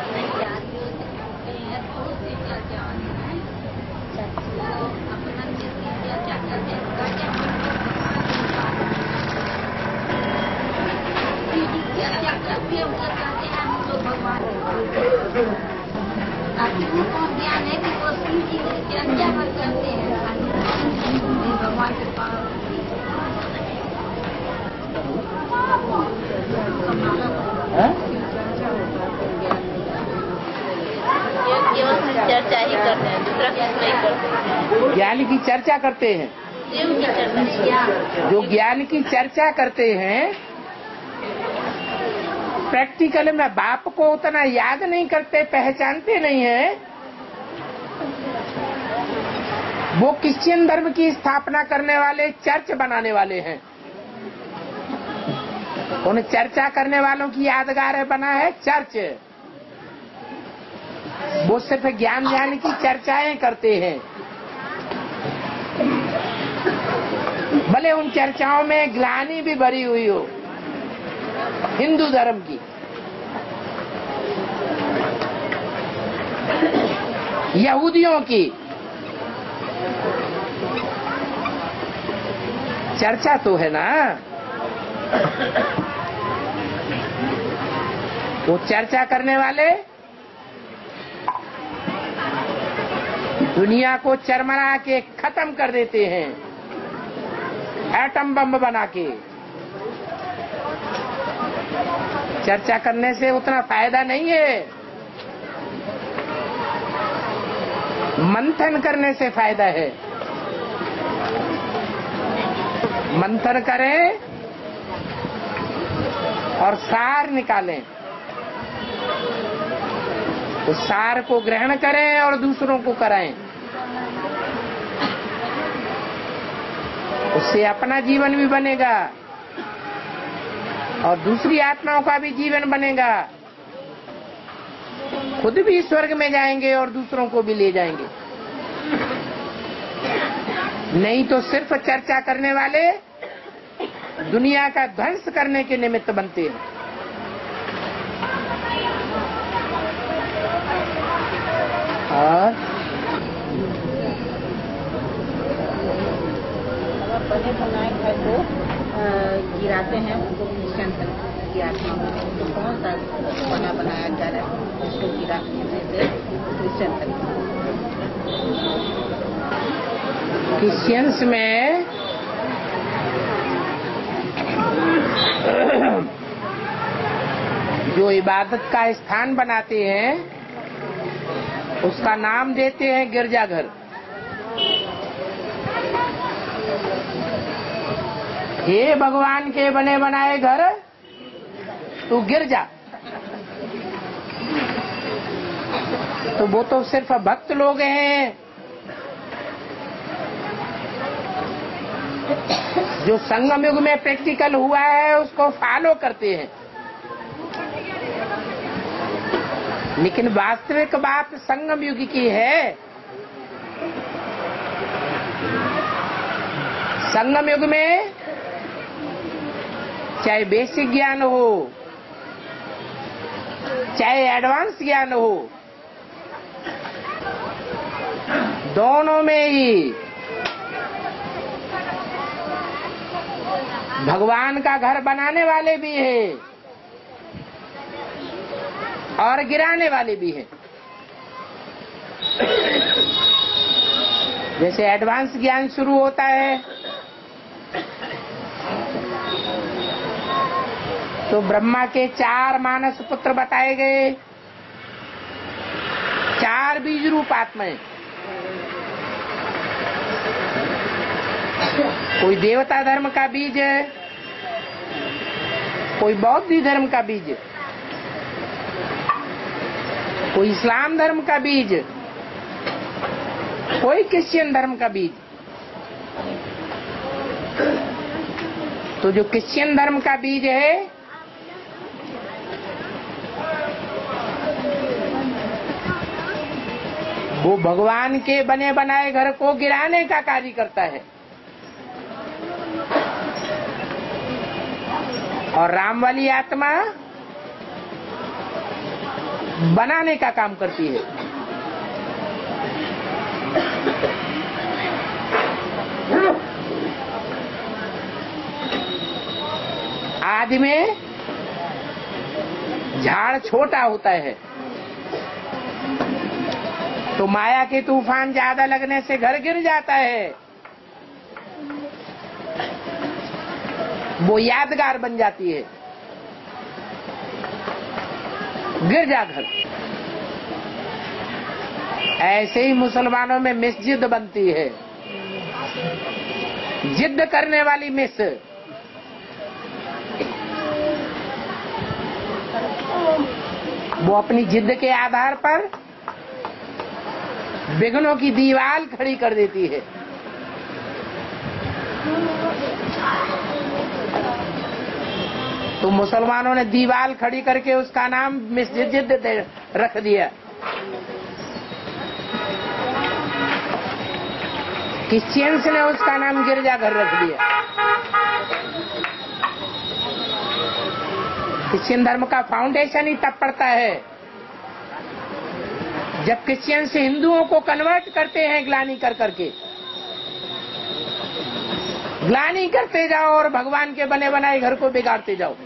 ज्ञान है कि वो चर्चा करते हैं भगवान के पास। चर्चा ही करते हैं, दूसरा कुछ नहीं करते। ज्ञान की चर्चा करते हैं। जो ज्ञान की चर्चा करते हैं प्रैक्टिकल में बाप को उतना याद नहीं करते, पहचानते नहीं है। वो क्रिश्चियन धर्म की स्थापना करने वाले, चर्च बनाने वाले हैं। उन चर्चा करने वालों की यादगार बना है चर्च। वो सिर्फ ज्ञान की चर्चाएं करते हैं। भले उन चर्चाओं में ग्लानि भी भरी हुई हो हिंदू धर्म की। यहूदियों की चर्चा तो है ना। वो चर्चा करने वाले दुनिया को चरमरा के खत्म कर देते हैं, एटम बम बना के। चर्चा करने से उतना फायदा नहीं है, मंथन करने से फायदा है। मंथन करें और सार निकालें, उस सार को ग्रहण करें और दूसरों को कराएं। उससे अपना जीवन भी बनेगा और दूसरी आत्माओं का भी जीवन बनेगा। खुद भी स्वर्ग में जाएंगे और दूसरों को भी ले जाएंगे। नहीं तो सिर्फ चर्चा करने वाले दुनिया का ध्वंस करने के निमित्त बनते हैं। और बने बनाए घर को गिराते हैं, उनको क्रिश्चियन की आत्मा तो कौन सा बना बनाया जा रहा है उसको गिराने से क्रिश्चियन तक। क्रिश्चियंस में जो इबादत का स्थान बनाते हैं उसका नाम देते हैं गिरजाघर। हे भगवान के बने बनाए घर तू गिर जा। तो वो तो सिर्फ भक्त लोग हैं जो संगम युग में प्रैक्टिकल हुआ है उसको फॉलो करते हैं। लेकिन वास्तविक बात संगम युग की है। संगम युग में चाहे बेसिक ज्ञान हो चाहे एडवांस ज्ञान हो, दोनों में ही भगवान का घर बनाने वाले भी हैं और गिराने वाले भी हैं। जैसे एडवांस ज्ञान शुरू होता है तो ब्रह्मा के 4 मानस पुत्र बताए गए, 4 बीज रूप आत्माएं। कोई देवता धर्म का बीज है, कोई बौद्ध धर्म का बीज, कोई इस्लाम धर्म का बीज, कोई क्रिश्चियन धर्म का बीज। तो जो क्रिश्चियन धर्म का बीज है वो भगवान के बने बनाए घर को गिराने का कार्य करता है और राम वाली आत्मा बनाने का काम करती है। आदि में झाड़ छोटा होता है तो माया के तूफान ज्यादा लगने से घर गिर जाता है, वो यादगार बन जाती है, गिर जा घर। ऐसे ही मुसलमानों में मस्जिद बनती है, जिद करने वाली मिस। वो अपनी जिद के आधार पर विघ्नों की दीवार खड़ी कर देती है। तो मुसलमानों ने दीवार खड़ी करके उसका नाम मस्जिद रख दिया। क्रिश्चियंस ने उसका नाम गिरजाघर रख दिया। क्रिश्चियन धर्म का फाउंडेशन ही तब पड़ता है जब क्रिश्चियन से हिंदुओं को कन्वर्ट करते हैं ग्लानि कर करके। ग्लानि करते जाओ और भगवान के बने बनाए घर को बिगाड़ते जाओ।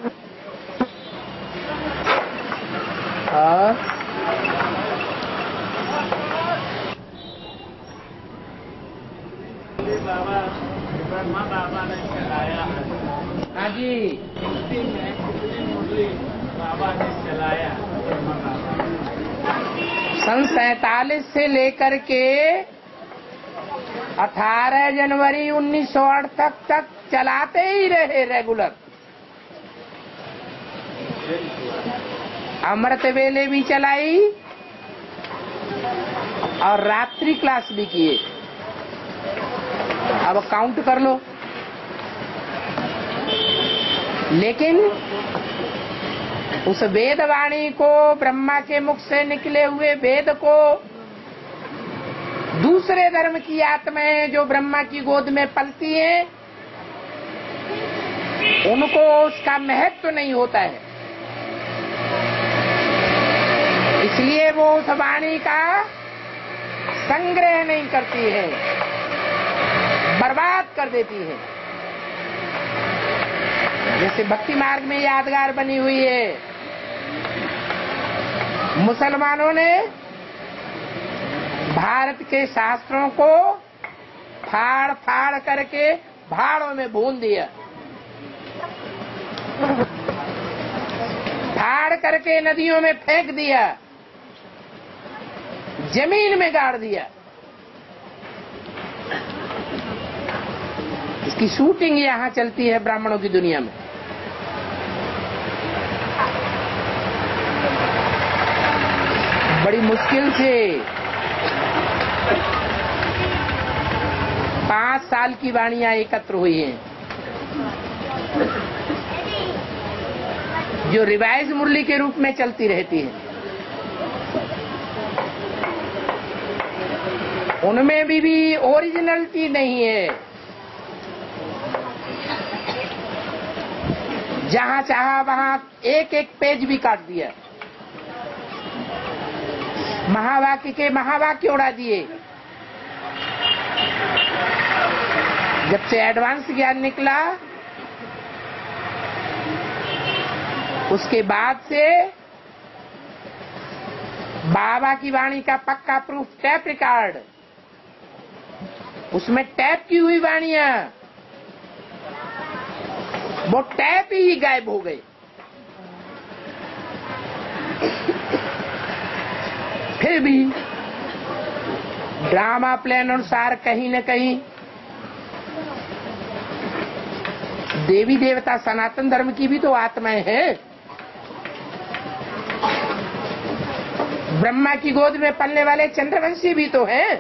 ब्रह्मा बाबा ने चलाया। हाँ जी, बाबा ने चलाया। सन 47 से लेकर के 18 जनवरी 1968 तक चलाते ही रहे रेगुलर। अमृत वेले भी चलाई और रात्रि क्लास भी किए। अब काउंट कर लो। लेकिन उस वेद वाणी को, ब्रह्मा के मुख से निकले हुए वेद को दूसरे धर्म की आत्माएं जो ब्रह्मा की गोद में पलती हैं, उनको उसका महत्व तो नहीं होता है। इसलिए वो उस वाणी का संग्रह नहीं करती है, बर्बाद कर देती है। जैसे भक्ति मार्ग में यादगार बनी हुई है, मुसलमानों ने भारत के शास्त्रों को फाड़ फाड़ करके भाड़ों में भून दिया। फाड़ करके नदियों में फेंक दिया, जमीन में गाड़ दिया। इसकी शूटिंग यहाँ चलती है ब्राह्मणों की दुनिया में। बड़ी मुश्किल से 5 साल की वाणियां एकत्र हुई हैं, जो रिवाइज मुरली के रूप में चलती रहती है। उनमें भी ओरिजिनलिटी नहीं है। जहां चाहा वहां एक एक पेज भी काट दिया, महावाक्य के महावाक्य उड़ा दिए। जब से एडवांस ज्ञान निकला, उसके बाद से बाबा की वाणी का पक्का प्रूफ टैप रिकॉर्ड, उसमें टैप की हुई वाणियां, वो टैप ही गायब हो गए। फिर भी ड्रामा प्लान अनुसार कहीं न कहीं देवी देवता सनातन धर्म की भी तो आत्माएं हैं। ब्रह्मा की गोद में पलने वाले चंद्रवंशी भी तो हैं।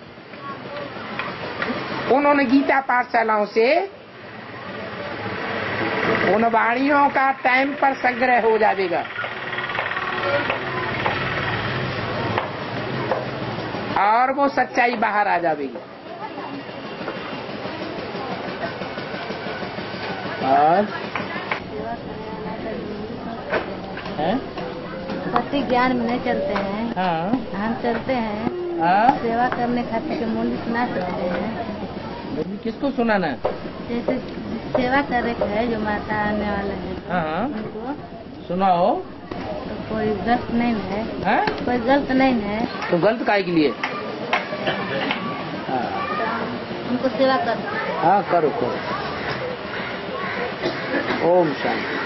उन्होंने गीता पाठशालाओं से उन वाणियों का टाइम पर संग्रह हो जाएगा और वो सच्चाई बाहर आ जाएगी। और पति ज्ञान में नहीं चलते हैं। हाँ, हम चलते हैं। हाँ? सेवा करने खातिर के मूल्य सुना सकते हैं। किसको सुनाना है? जैसे सेवा करे के है, जो माता आने वाला है, हाँ, उनको सुनाओ। तो कोई गलत नहीं है। हाँ? कोई गलत नहीं है। तो गलत काहे के लिए? हाँ, उनको सेवा करो। हाँ, करो करो। ओम शांति।